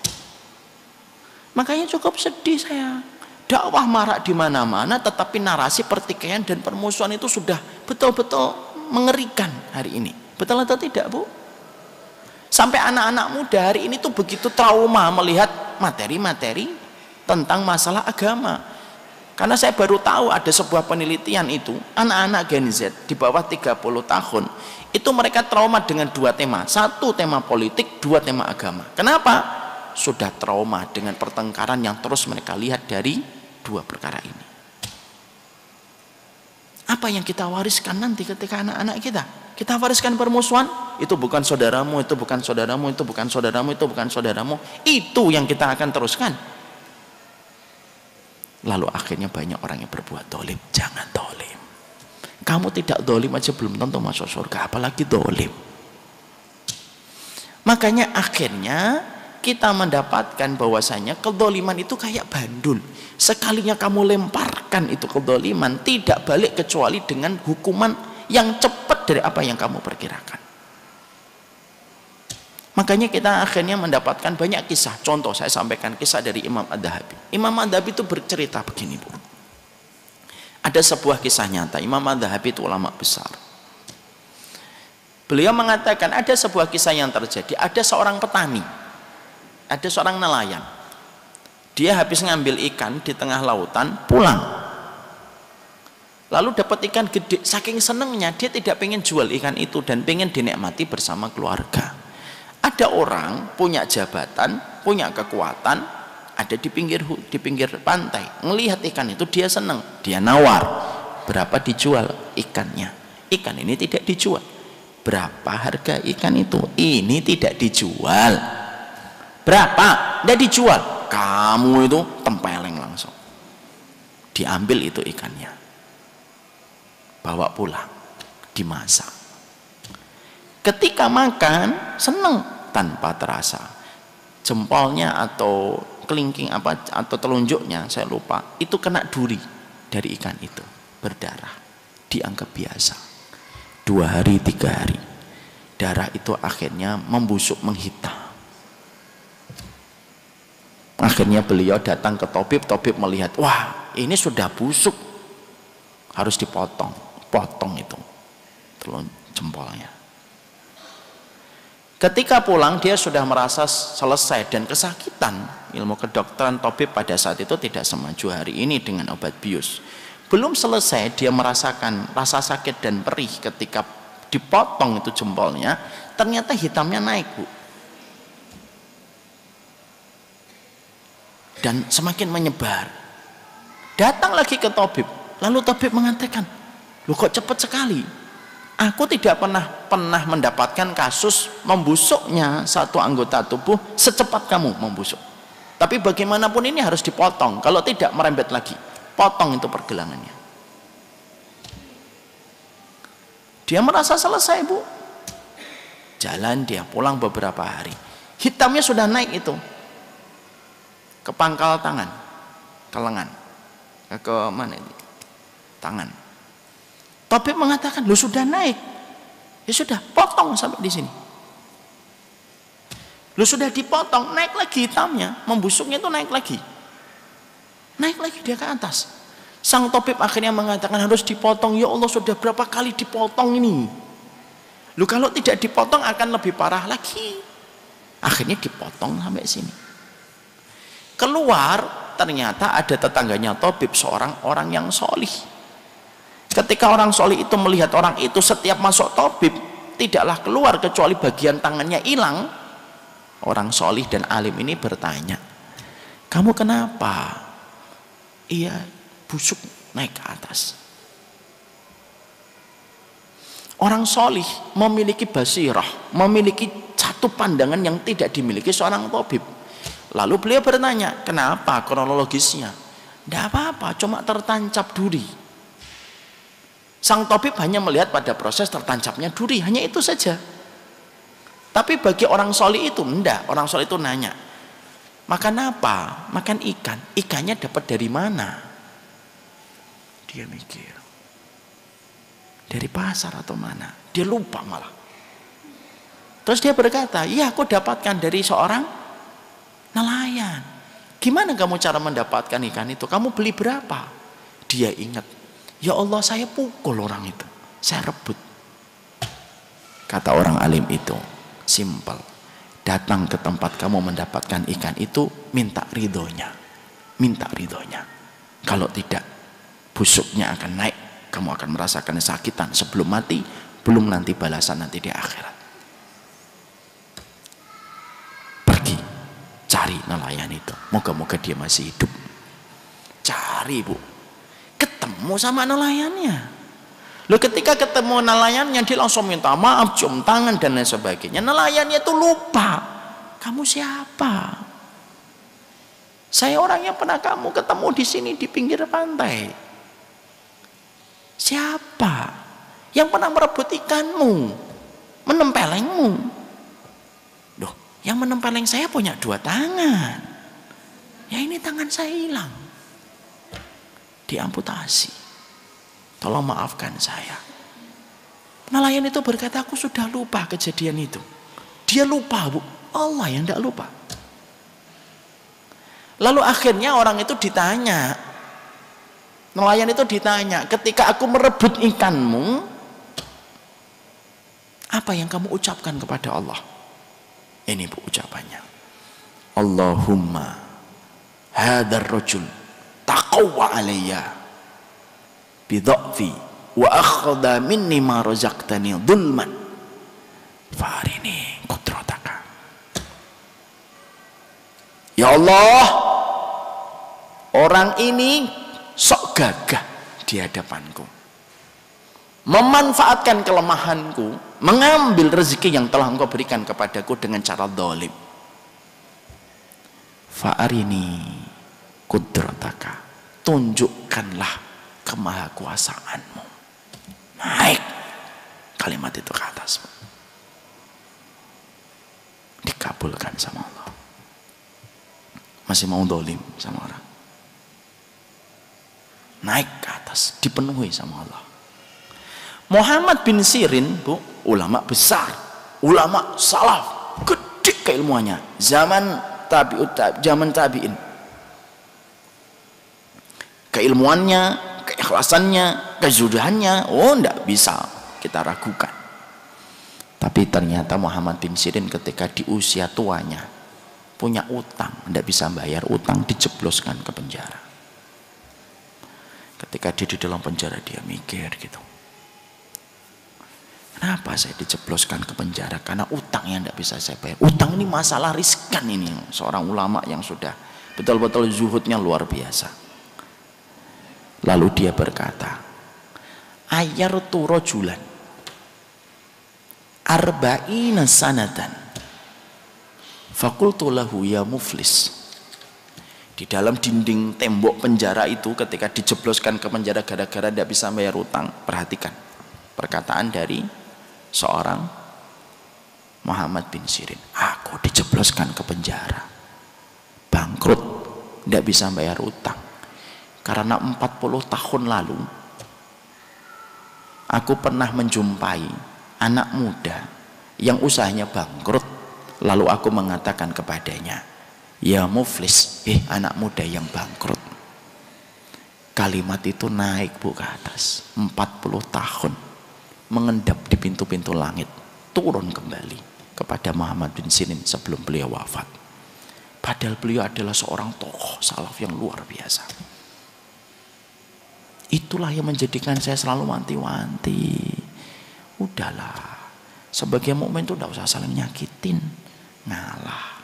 Makanya cukup sedih saya. Dakwah marak di mana-mana, tetapi narasi pertikaian dan permusuhan itu sudah betul-betul mengerikan hari ini. Betul atau tidak, Bu? Sampai anak-anak muda hari ini tuh begitu trauma melihat materi-materi tentang masalah agama. Karena saya baru tahu ada sebuah penelitian itu, anak-anak Gen Z di bawah tiga puluh tahun, itu mereka trauma dengan dua tema. Satu tema politik, dua tema agama. Kenapa? Sudah trauma dengan pertengkaran yang terus mereka lihat dari dua perkara ini. Apa yang kita wariskan nanti ketika anak-anak kita? Kita wariskan permusuhan, itu bukan saudaramu, itu bukan saudaramu, itu bukan saudaramu, itu bukan saudaramu. Itu yang kita akan teruskan. Lalu akhirnya banyak orang yang berbuat dolim. Jangan dolim. Kamu tidak dolim aja belum tentu masuk surga, apalagi dolim. Makanya akhirnya kita mendapatkan bahwasanya kedoliman itu kayak bandul. Sekalinya kamu lemparkan itu kedoliman, tidak balik kecuali dengan hukuman yang cepat dari apa yang kamu perkirakan. Makanya kita akhirnya mendapatkan banyak kisah. Contoh saya sampaikan kisah dari Imam Ad-Dhahabi. Imam Ad-Dhahabi itu bercerita begini, Bu. Ada sebuah kisah nyata. Imam Ad-Dhahabi itu ulama besar. Beliau mengatakan ada sebuah kisah yang terjadi, ada seorang petani, ada seorang nelayan. Dia habis ngambil ikan di tengah lautan, pulang. Lalu dapat ikan gede, saking senengnya dia tidak pengen jual ikan itu dan pengen dinikmati bersama keluarga. Ada orang punya jabatan, punya kekuatan, ada di pinggir di pinggir pantai, ngelihat ikan itu dia seneng, dia nawar, berapa dijual ikannya? Ikan ini tidak dijual. Berapa harga ikan itu? Ini tidak dijual. Berapa? Tidak dijual. Kamu itu tempeleng langsung. Diambil itu ikannya, bawa pulang, dimasak. Ketika makan seneng, tanpa terasa jempolnya atau kelingking apa atau telunjuknya saya lupa, itu kena duri dari ikan itu, berdarah, dianggap biasa. Dua hari, tiga hari, darah itu akhirnya membusuk, menghitam. Akhirnya beliau datang ke tabib, tabib melihat, wah ini sudah busuk, harus dipotong, potong itu telun jempolnya. Ketika pulang dia sudah merasa selesai dan kesakitan. Ilmu kedokteran tabib pada saat itu tidak semaju hari ini dengan obat bius. Belum selesai dia merasakan rasa sakit dan perih ketika dipotong itu jempolnya, ternyata hitamnya naik, Bu. Dan semakin menyebar. Datang lagi ke tabib, lalu tabib mengatakan, "Loh kok cepat sekali? Aku tidak pernah pernah mendapatkan kasus membusuknya satu anggota tubuh secepat kamu membusuk. Tapi bagaimanapun ini harus dipotong, kalau tidak merembet lagi. Potong itu pergelangannya." Dia merasa selesai, Bu. Jalan dia, pulang beberapa hari. Hitamnya sudah naik itu. Ke pangkal tangan, ke lengan. Ke mana ini? Tangan. Tabib mengatakan, "Lu sudah naik." Ya sudah, potong sampai di sini. Lu sudah dipotong, naik lagi hitamnya, membusuknya itu naik lagi. Naik lagi dia ke atas. Sang tabib akhirnya mengatakan harus dipotong. Ya Allah, sudah berapa kali dipotong ini? Lu kalau tidak dipotong akan lebih parah lagi. Akhirnya dipotong sampai sini. Keluar, ternyata ada tetangganya tabib, seorang orang yang solih. Ketika orang solih itu melihat orang itu setiap masuk tabib tidaklah keluar kecuali bagian tangannya hilang. Orang solih dan alim ini bertanya, "Kamu kenapa?" "Iya, busuk naik ke atas." Orang solih memiliki basirah, memiliki satu pandangan yang tidak dimiliki seorang tabib. Lalu beliau bertanya, "Kenapa kronologisnya?" "Tidak apa-apa, cuma tertancap duri." Sang tabib hanya melihat pada proses tertancapnya duri, hanya itu saja. Tapi bagi orang solih itu enggak. Orang solih itu nanya, "Makan apa?" "Makan ikan." "Ikannya dapat dari mana?" Dia mikir, dari pasar atau mana? Dia lupa malah. Terus dia berkata, "Iya, aku dapatkan dari seorang nelayan." "Gimana kamu cara mendapatkan ikan itu? Kamu beli berapa?" Dia ingat, "Ya Allah, saya pukul orang itu, saya rebut." Kata orang alim itu, simple. Datang ke tempat kamu mendapatkan ikan itu, minta ridhonya. Minta ridhonya. Kalau tidak, busuknya akan naik. Kamu akan merasakan kesakitan sebelum mati, belum nanti balasan nanti di akhirat. Pergi, cari nelayan itu. Moga-moga dia masih hidup. Cari, Bu. Ketemu sama nelayannya. Loh, ketika ketemu nelayannya, dia langsung minta maaf, cium tangan dan lain sebagainya. Nelayannya itu lupa, "Kamu siapa?" "Saya orang yang pernah kamu ketemu di sini di pinggir pantai." "Siapa?" "Yang pernah merebut ikanmu, menempelengmu." "Loh, yang menempeleng saya punya dua tangan. Ya ini tangan saya hilang, diamputasi. Tolong maafkan saya." Nelayan itu berkata, "Aku sudah lupa kejadian itu." Dia lupa, Bu. Allah yang tidak lupa. Lalu akhirnya orang itu ditanya, nelayan itu ditanya, "Ketika aku merebut ikanmu, Apa yang kamu ucapkan kepada Allah? Ini bu ucapannya. Allahumma hadar rajul taqawwa alayya bidha'fi wa akhadha minni ma razaqtani dhulman farini qudrataka. Ya Allah, orang ini sok gagah di hadapanku, memanfaatkan kelemahanku, mengambil rezeki yang telah engkau berikan kepadaku dengan cara zalim. Fa'arini qudrataka, tunjukkanlah kemahakuasaanmu. Naik kalimat itu ke atas, dikabulkan sama Allah. Masih mau zalim sama orang, naik ke atas, dipenuhi sama Allah. Muhammad bin Sirin, bu, ulama besar, ulama salaf, gede keilmuannya, zaman tabi'ut, zaman tabi'in. Keilmuannya, keikhlasannya, kezuhudannya, oh enggak bisa kita ragukan. Tapi ternyata Muhammad bin Sirin ketika di usia tuanya punya utang, enggak bisa bayar utang, dijebloskan ke penjara. Ketika dia di dalam penjara dia mikir gitu, kenapa saya dijebloskan ke penjara? Karena utang yang tidak bisa saya bayar. Utang ini masalah riskan ini. Seorang ulama yang sudah betul-betul zuhudnya luar biasa. Lalu dia berkata, ayartu rojulan arba'ina sanatan fakultu lahu ya muflis. Di dalam dinding tembok penjara itu ketika dijebloskan ke penjara gara-gara tidak bisa bayar utang, perhatikan perkataan dari seorang Muhammad bin Sirin, aku dijebloskan ke penjara, bangkrut, tidak bisa bayar utang, karena empat puluh tahun lalu aku pernah menjumpai anak muda yang usahanya bangkrut, lalu aku mengatakan kepadanya, ya muflis, eh anak muda yang bangkrut. Kalimat itu naik bu ke atas, empat puluh tahun mengendap di pintu-pintu langit, turun kembali kepada Muhammad bin Sirin sebelum beliau wafat. Padahal beliau adalah seorang tokoh salaf yang luar biasa. Itulah yang menjadikan saya selalu wanti-wanti, udahlah, sebagai mukmin itu tidak usah saling nyakitin, ngalah.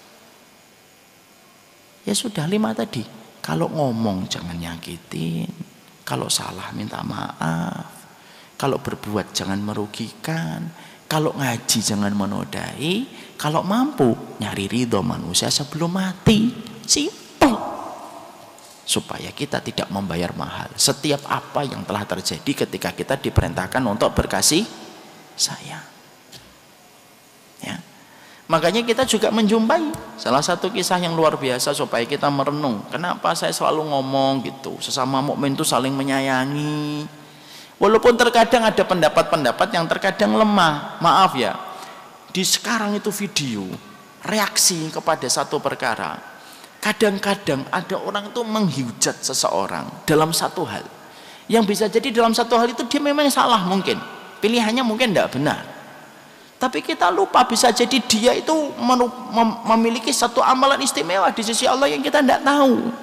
Ya sudah lima tadi, kalau ngomong jangan nyakitin, kalau salah minta maaf, kalau berbuat jangan merugikan, kalau ngaji jangan menodai, kalau mampu nyari ridho manusia sebelum mati. Simple. Supaya kita tidak membayar mahal setiap apa yang telah terjadi ketika kita diperintahkan untuk berkasih sayang. Ya. Makanya kita juga menjumpai salah satu kisah yang luar biasa supaya kita merenung. Kenapa saya selalu ngomong gitu, sesama mukmin itu saling menyayangi. Walaupun terkadang ada pendapat-pendapat yang terkadang lemah, maaf ya, di sekarang itu video reaksi kepada satu perkara, kadang-kadang ada orang itu menghujat seseorang dalam satu hal yang bisa jadi dalam satu hal itu dia memang salah, mungkin pilihannya mungkin tidak benar, tapi kita lupa bisa jadi dia itu memiliki satu amalan istimewa di sisi Allah yang kita tidak tahu.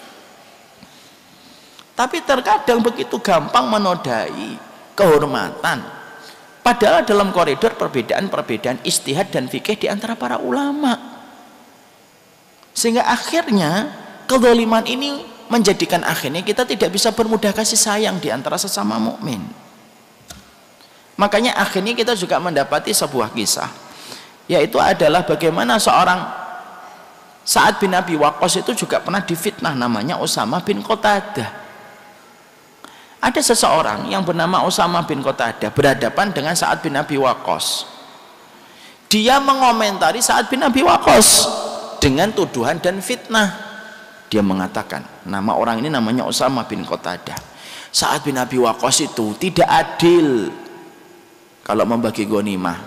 Tapi terkadang begitu gampang menodai kehormatan, padahal dalam koridor perbedaan-perbedaan ijtihad dan fikih di antara para ulama, sehingga akhirnya kezaliman ini menjadikan akhirnya kita tidak bisa bermudah kasih sayang di antara sesama mukmin. Makanya akhirnya kita juga mendapati sebuah kisah, yaitu adalah bagaimana seorang Sa'ad bin Abi Waqqas itu juga pernah difitnah namanya Usamah bin Qatadah. Ada seseorang yang bernama Usamah bin Qatadah berhadapan dengan Sa'ad bin Abi Waqqas. Dia mengomentari Sa'ad bin Abi Waqqas dengan tuduhan dan fitnah. Dia mengatakan, nama orang ini namanya Usamah bin Qatadah, Sa'ad bin Abi Waqqas itu tidak adil kalau membagi ghanimah,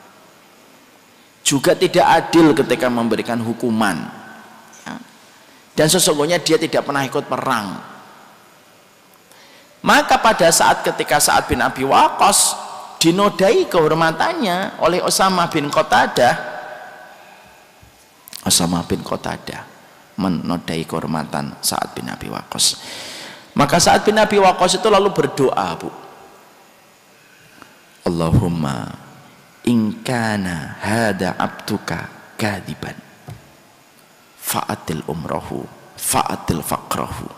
juga tidak adil ketika memberikan hukuman, ya. Dan sesungguhnya dia tidak pernah ikut perang. Maka pada saat ketika Sa'ad bin Abi Waqqas dinodai kehormatannya oleh Usamah bin Qatadah. Usamah bin Qatadah menodai kehormatan Sa'ad bin Abi Waqqas. Maka Sa'ad bin Abi Waqqas itu lalu berdoa, Bu, Allahumma in kana hada abduka kadiban fa'atil umrahu fa'atil faqrahu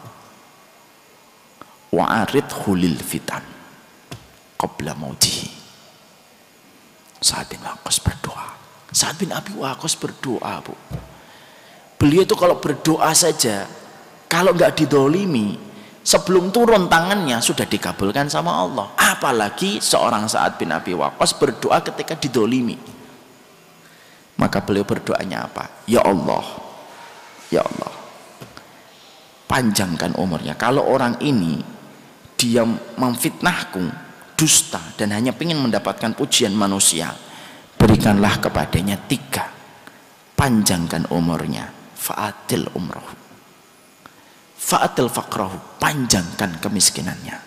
wa'aridhu lil fitan qabla mautihi. Sa'ad bin Waqqas berdoa. Sa'ad bin Abi Waqqas berdoa, Bu. Beliau itu kalau berdoa saja, kalau nggak didolimi, sebelum turun tangannya sudah dikabulkan sama Allah. Apalagi seorang Sa'ad bin Abi Waqqas berdoa ketika didolimi. Maka beliau berdoanya apa? Ya Allah, ya Allah, panjangkan umurnya. Kalau orang ini dia memfitnahku, dusta, dan hanya ingin mendapatkan pujian manusia, berikanlah kepadanya tiga: panjangkan umurnya, fa'atil umrahu, fa'atil faqrahu, panjangkan kemiskinannya.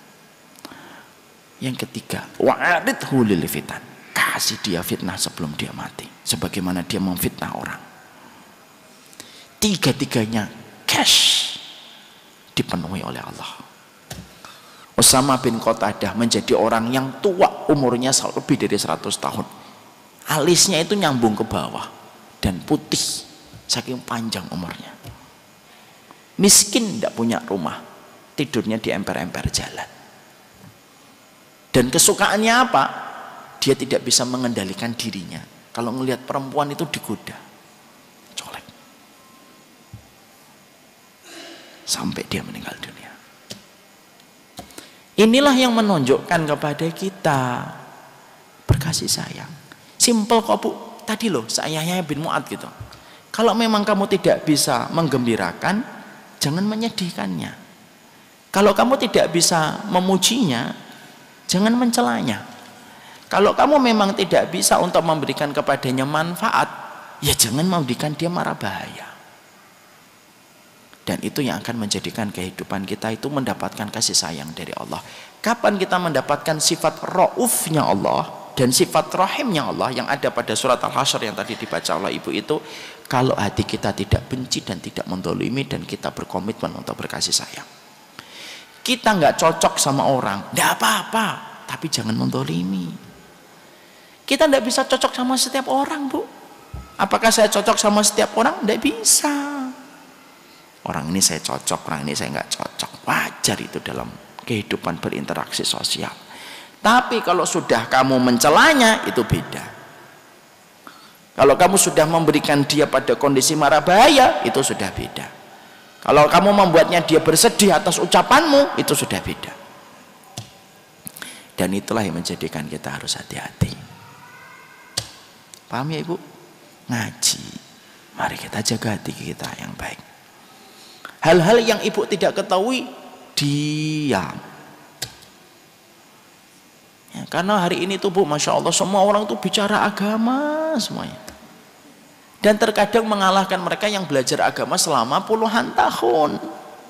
Yang ketiga, wa'aridhu lil fitan, kasih dia fitnah sebelum dia mati, sebagaimana dia memfitnah orang. Tiga-tiganya cash dipenuhi oleh Allah. Usamah bin Qatadah menjadi orang yang tua, umurnya lebih dari seratus tahun. Alisnya itu nyambung ke bawah dan putih saking panjang umurnya. Miskin, tidak punya rumah, tidurnya di emper-emper jalan. Dan kesukaannya apa? Dia tidak bisa mengendalikan dirinya. Kalau melihat perempuan itu digoda, colek, sampai dia meninggal dunia. Inilah yang menunjukkan kepada kita berkasih sayang. Simpel kok, Bu. Tadi loh Yahya bin Mu'ad gitu. Kalau memang kamu tidak bisa menggembirakan, jangan menyedihkannya. Kalau kamu tidak bisa memujinya, jangan mencelanya. Kalau kamu memang tidak bisa untuk memberikan kepadanya manfaat, ya jangan memberikan dia mara bahaya. Dan itu yang akan menjadikan kehidupan kita itu mendapatkan kasih sayang dari Allah. Kapan kita mendapatkan sifat raufnya Allah dan sifat rahimnya Allah yang ada pada surat Al-Hasyr yang tadi dibaca oleh Ibu itu? Kalau hati kita tidak benci dan tidak mendolimi dan kita berkomitmen untuk berkasih sayang. Kita nggak cocok sama orang, nggak apa-apa, tapi jangan mendolimi. Kita nggak bisa cocok sama setiap orang, Bu. Apakah saya cocok sama setiap orang? Nggak bisa. Orang ini saya cocok, orang ini saya nggak cocok. Wajar itu dalam kehidupan berinteraksi sosial. Tapi kalau sudah kamu mencelanya, itu beda. Kalau kamu sudah memberikan dia pada kondisi mara bahaya, itu sudah beda. Kalau kamu membuatnya dia bersedih atas ucapanmu, itu sudah beda. Dan itulah yang menjadikan kita harus hati-hati. Paham ya Ibu? Ngaji, mari kita jaga hati kita yang baik. Hal-hal yang Ibu tidak ketahui, diam. Ya, karena hari ini tuh Bu, Masya Allah, semua orang tuh bicara agama semuanya. Dan terkadang mengalahkan mereka yang belajar agama selama puluhan tahun.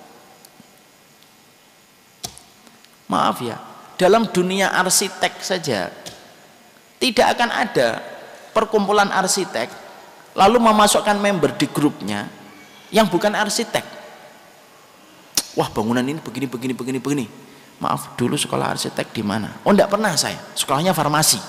Maaf ya, dalam dunia arsitek saja tidak akan ada perkumpulan arsitek lalu memasukkan member di grupnya yang bukan arsitek. Wah, bangunan ini begini, begini, begini, begini. Maaf, dulu sekolah arsitek di mana? Oh, enggak pernah saya. Sekolahnya farmasi.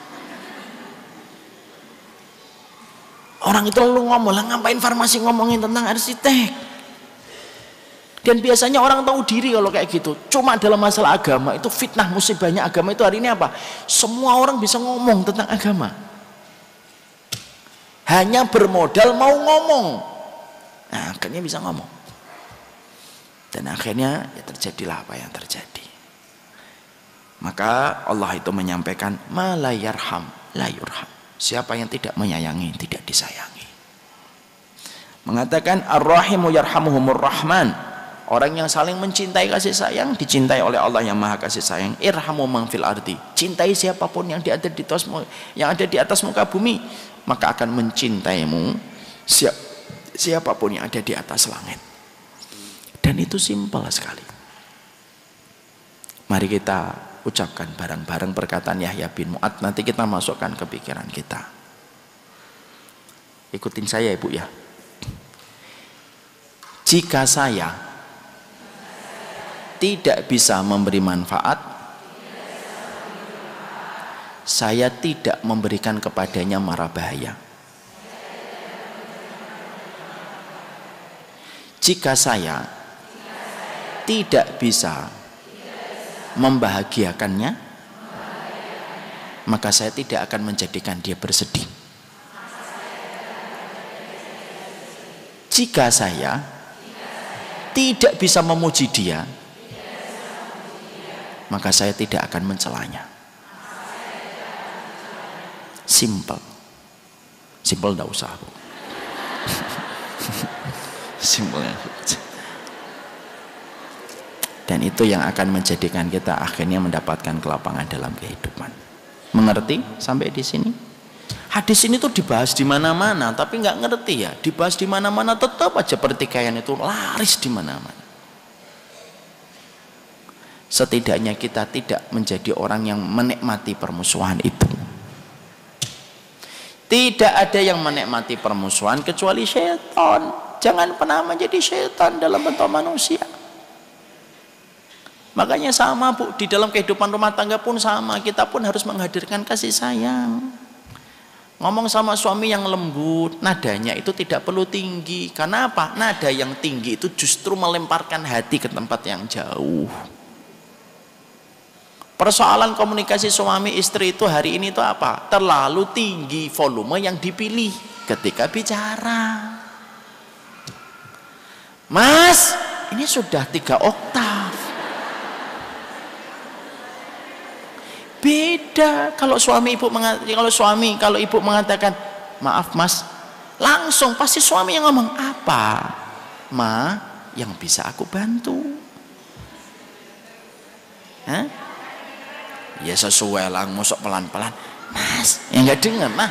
Orang itu lalu ngomong, lah ngapain farmasi ngomongin tentang arsitek? Dan biasanya orang tahu diri kalau kayak gitu. Cuma dalam masalah agama, itu fitnah musibahnya agama itu hari ini apa? Semua orang bisa ngomong tentang agama. Hanya bermodal mau ngomong. Nah, akhirnya bisa ngomong. Dan akhirnya ya terjadilah apa yang terjadi. Maka Allah itu menyampaikan ma la yarham la yurham. Siapa yang tidak menyayangi tidak disayangi. Mengatakan ar-rahimu yarhamuhumur rahman. Orang yang saling mencintai kasih sayang dicintai oleh Allah yang Maha kasih sayang. Irhamu man fil ardi. Cintai siapapun yang ada di atas yang ada di atas muka bumi, maka akan mencintaimu siap, siapapun yang ada di atas langit. Dan itu simpel sekali. Mari kita ucapkan bareng-bareng perkataan Yahya bin Mu'adz, nanti kita masukkan ke pikiran kita. Ikutin saya Ibu ya. Jika saya tidak bisa memberi manfaat, saya tidak memberikan kepadanya mara bahaya. Jika saya tidak bisa membahagiakannya, maka saya tidak akan menjadikan dia bersedih. Jika saya tidak bisa memuji dia, maka saya tidak akan mencelanya. Simple. Simple enggak usah, Bu. Simpelnya. Dan itu yang akan menjadikan kita akhirnya mendapatkan kelapangan dalam kehidupan. Mengerti sampai di sini? Hadis ini tuh dibahas di mana-mana, tapi nggak ngerti ya. Dibahas di mana-mana, tetap aja pertikaian itu laris di mana-mana. Setidaknya kita tidak menjadi orang yang menikmati permusuhan itu. Tidak ada yang menikmati permusuhan kecuali syaitan. Jangan pernah menjadi syaitan dalam bentuk manusia. Makanya sama Bu, di dalam kehidupan rumah tangga pun sama, kita pun harus menghadirkan kasih sayang. Ngomong sama suami yang lembut, nadanya itu tidak perlu tinggi. Karena apa? Nada yang tinggi itu justru melemparkan hati ke tempat yang jauh. Persoalan komunikasi suami istri itu hari ini itu apa? Terlalu tinggi volume yang dipilih ketika bicara. Mas, ini sudah tiga oktav. Beda kalau suami ibu mengatakan, kalau suami kalau ibu mengatakan maaf mas, langsung pasti suami yang ngomong apa? Ma, yang bisa aku bantu? Hah? Ya sesuai lah, masuk pelan-pelan. Mas, yang nggak dengar mah.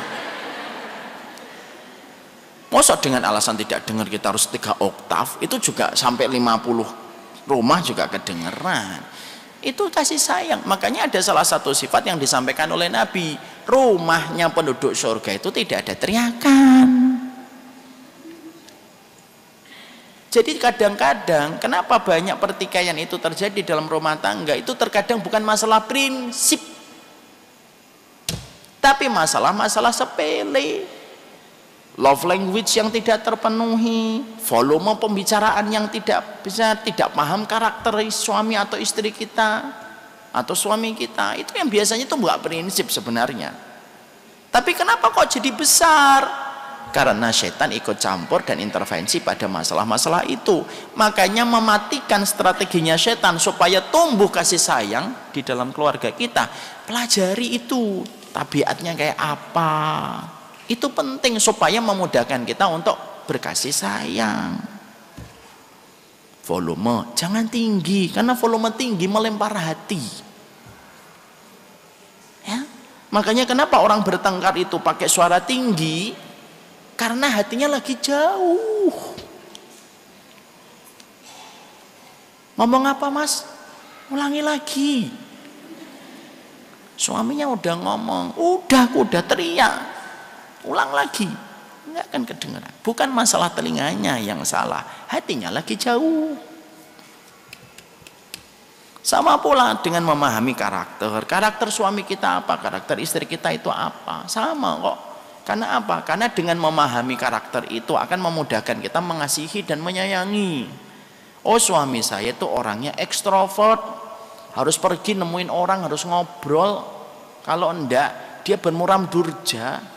Masa dengan alasan tidak dengar kita harus tiga oktav, itu juga sampai lima puluh rumah juga kedengeran. Itu kasih sayang. Makanya ada salah satu sifat yang disampaikan oleh Nabi, rumahnya penduduk surga itu tidak ada teriakan. Jadi kadang-kadang kenapa banyak pertikaian itu terjadi dalam rumah tangga, itu terkadang bukan masalah prinsip, tapi masalah-masalah sepele. Love language yang tidak terpenuhi, volume pembicaraan yang tidak bisa, tidak paham karakter suami atau istri kita atau suami kita, itu yang biasanya itu bukan prinsip sebenarnya. Tapi kenapa kok jadi besar? Karena setan ikut campur dan intervensi pada masalah-masalah itu. Makanya mematikan strateginya setan supaya tumbuh kasih sayang di dalam keluarga kita. Pelajari itu, tabiatnya kayak apa. Itu penting supaya memudahkan kita untuk berkasih sayang. Volume jangan tinggi, karena volume tinggi melempar hati. Ya, makanya kenapa orang bertengkar itu pakai suara tinggi? Karena hatinya lagi jauh. Ngomong apa mas? Ulangi lagi. Suaminya udah ngomong, udah aku udah teriak. Ulang lagi, nggak akan kedengaran. Bukan masalah telinganya yang salah, hatinya lagi jauh. Sama pula dengan memahami karakter. Karakter suami kita apa, karakter istri kita itu apa, sama kok. Karena apa? Karena dengan memahami karakter itu akan memudahkan kita mengasihi dan menyayangi. Oh, suami saya itu orangnya ekstrovert, harus pergi nemuin orang, harus ngobrol. Kalau enggak, dia bermuram durja.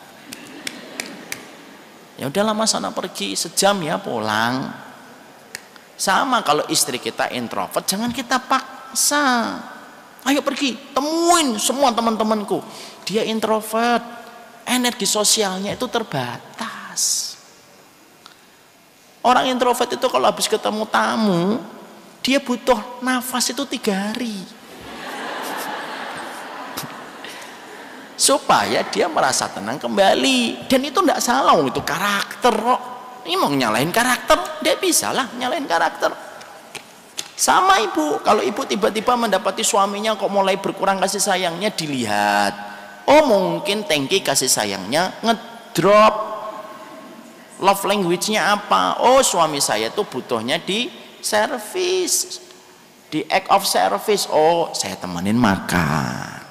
Ya udahlah mas, sana pergi sejam ya pulang. Sama kalau istri kita introvert, jangan kita paksa. Ayo pergi, temuin semua teman-temanku. Dia introvert, energi sosialnya itu terbatas. Orang introvert itu kalau habis ketemu tamu, dia butuh nafas itu tiga hari. Supaya dia merasa tenang kembali. Dan itu tidak salah, itu karakter kok. Ini mau nyalain karakter, dia bisa lah nyalain karakter. Sama ibu, kalau ibu tiba-tiba mendapati suaminya kok mulai berkurang kasih sayangnya, dilihat, oh mungkin tangki kasih sayangnya ngedrop. Love language-nya apa? Oh suami saya tuh butuhnya di service, di act of service. Oh saya temenin makan,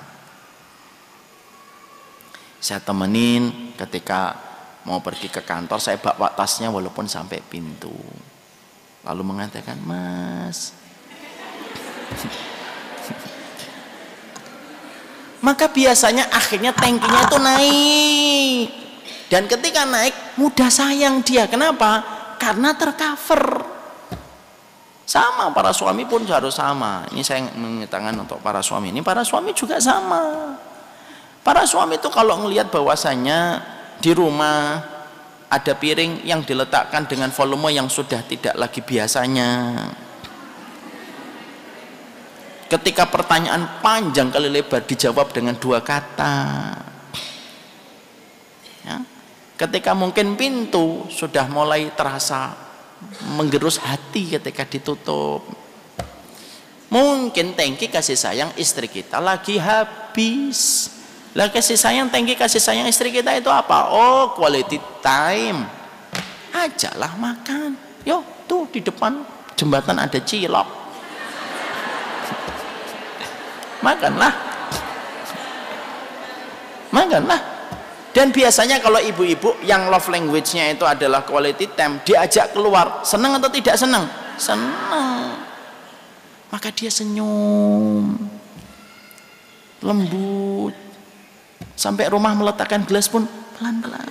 saya temenin ketika mau pergi ke kantor, saya bawa tasnya walaupun sampai pintu, lalu mengatakan, mas. Maka biasanya akhirnya tangkinya itu naik, dan ketika naik mudah sayang dia. Kenapa? Karena tercover. Sama para suami pun harus sama. Ini saya mengatakan untuk para suami, ini para suami juga sama. Para suami itu kalau ngelihat bahwasanya di rumah ada piring yang diletakkan dengan volume yang sudah tidak lagi biasanya, ketika pertanyaan panjang kali lebar dijawab dengan dua kata, ya. Ketika mungkin pintu sudah mulai terasa menggerus hati ketika ditutup, mungkin tangki kasih sayang istri kita lagi habis. Lah kasih sayang, tangki kasih sayang istri kita itu apa? Oh quality time. Ajaklah makan. Yo tuh di depan jembatan ada cilok, makanlah, makanlah. Dan biasanya kalau ibu-ibu yang love language-nya itu adalah quality time, diajak keluar, senang atau tidak senang? Senang. Maka dia senyum, lembut, sampai rumah meletakkan gelas pun pelan-pelan.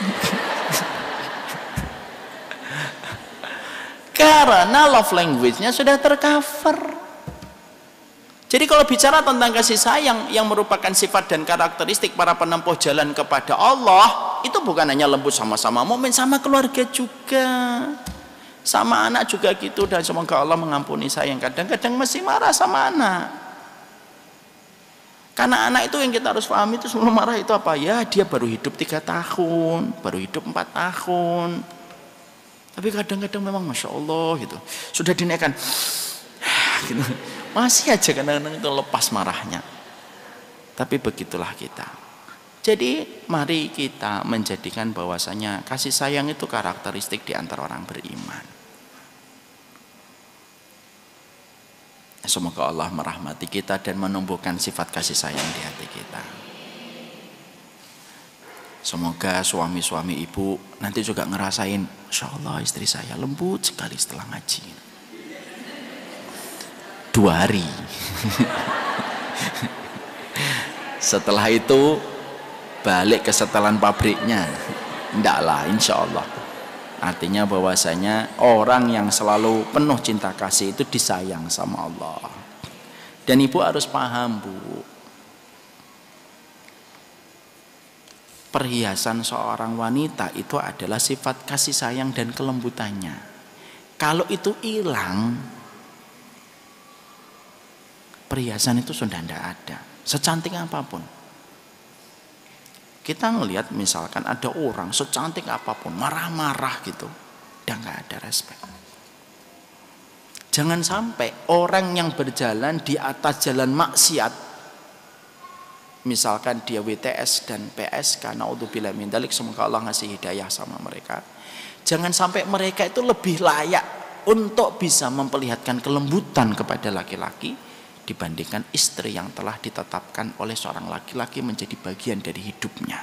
Karena love language-nya sudah tercover. Jadi kalau bicara tentang kasih sayang yang merupakan sifat dan karakteristik para penempuh jalan kepada Allah, itu bukan hanya lembut sama-sama mukmin, sama keluarga juga, sama anak juga gitu. Dan semoga Allah mengampuni saya yang kadang-kadang masih marah sama anak. Karena anak itu yang kita harus pahami itu sebelum marah itu apa? Ya dia baru hidup tiga tahun, baru hidup empat tahun. Tapi kadang-kadang memang Masya Allah gitu, sudah dinaikkan gitu, masih aja kadang-kadang itu lepas marahnya. Tapi begitulah kita. Jadi mari kita menjadikan bahwasanya kasih sayang itu karakteristik di antara orang beriman. Semoga Allah merahmati kita dan menumbuhkan sifat kasih sayang di hati kita. Semoga suami-suami ibu nanti juga ngerasain, Masya Allah istri saya lembut sekali setelah ngaji. Dua hari. Setelah itu balik ke setelan pabriknya. Enggak lah, insya Allah. Artinya bahwasanya orang yang selalu penuh cinta kasih itu disayang sama Allah. Dan ibu harus paham, Bu, perhiasan seorang wanita itu adalah sifat kasih sayang dan kelembutannya. Kalau itu hilang, perhiasan itu sudah tidak ada, secantik apapun. Kita ngelihat misalkan ada orang secantik apapun marah-marah gitu, udah nggak ada respect. Jangan sampai orang yang berjalan di atas jalan maksiat, misalkan dia W T S dan P S K, naudzubillah min dzalik, semoga Allah ngasih hidayah sama mereka. Jangan sampai mereka itu lebih layak untuk bisa memperlihatkan kelembutan kepada laki-laki dibandingkan istri yang telah ditetapkan oleh seorang laki-laki menjadi bagian dari hidupnya.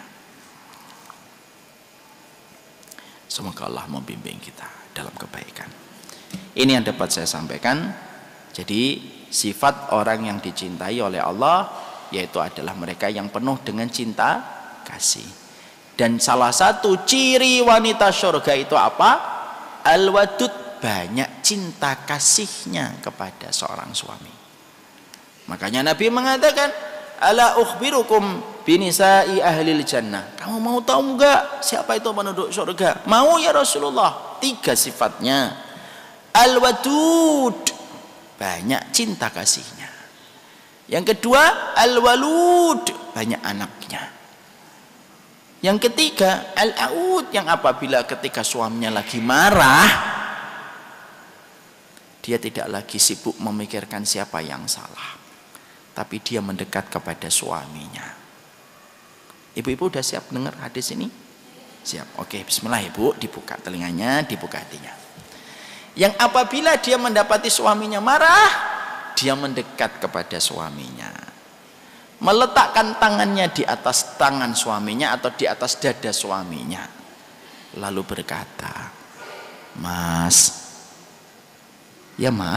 Semoga Allah membimbing kita dalam kebaikan. Ini yang dapat saya sampaikan. Jadi sifat orang yang dicintai oleh Allah yaitu adalah mereka yang penuh dengan cinta kasih. Dan salah satu ciri wanita surga itu apa? Al-wadud, banyak cinta kasihnya kepada seorang suami. Makanya Nabi mengatakan, ala ukhbirukum binisa'i ahlil jannah. Kamu mau tahu enggak siapa itu penduduk surga? Mau ya Rasulullah. Tiga sifatnya. Al-wadud, banyak cinta kasihnya. Yang kedua, al-walud, banyak anaknya. Yang ketiga, al-aud, yang apabila ketika suaminya lagi marah, Dia tidak lagi sibuk memikirkan siapa yang salah, tapi dia mendekat kepada suaminya. Ibu-ibu udah siap dengar hadis ini? Siap. Oke, bismillah ibu, dibuka telinganya, dibuka hatinya. Yang apabila dia mendapati suaminya marah, dia mendekat kepada suaminya, meletakkan tangannya di atas tangan suaminya atau di atas dada suaminya, lalu berkata, "Mas, ya ma,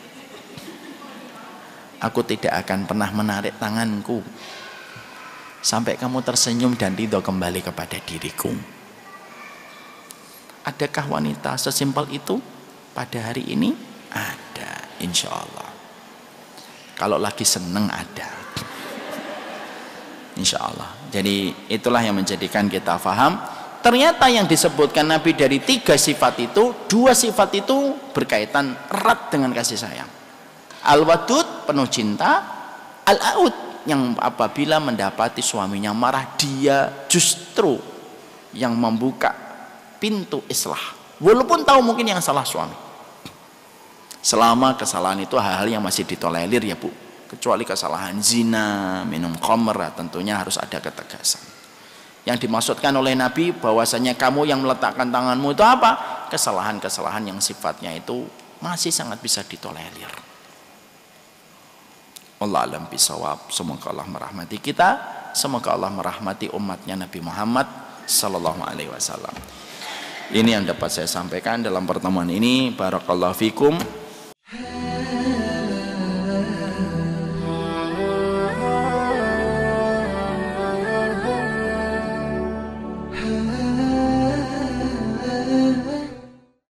aku tidak akan pernah menarik tanganku sampai kamu tersenyum dan ridho kembali kepada diriku." Adakah wanita sesimpel itu pada hari ini? Ada, insya Allah. Kalau lagi seneng ada, insya Allah. Jadi itulah yang menjadikan kita faham, ternyata yang disebutkan Nabi dari tiga sifat itu, dua sifat itu berkaitan erat dengan kasih sayang. Al-wadud, penuh cinta. Al-aud, yang apabila mendapati suaminya marah, dia justru yang membuka pintu islah, walaupun tahu mungkin yang salah suami. Selama kesalahan itu hal-hal yang masih ditolerir ya bu, kecuali kesalahan zina, minum khamr, tentunya harus ada ketegasan. Yang dimaksudkan oleh Nabi bahwasanya kamu yang meletakkan tanganmu itu apa? Kesalahan-kesalahan yang sifatnya itu masih sangat bisa ditolerir. Allah alam bisawab. Semoga Allah merahmati kita, semoga Allah merahmati umatnya Nabi Muhammad sallallahu alaihi wasallam. Ini yang dapat saya sampaikan dalam pertemuan ini. Barakallahu fikum.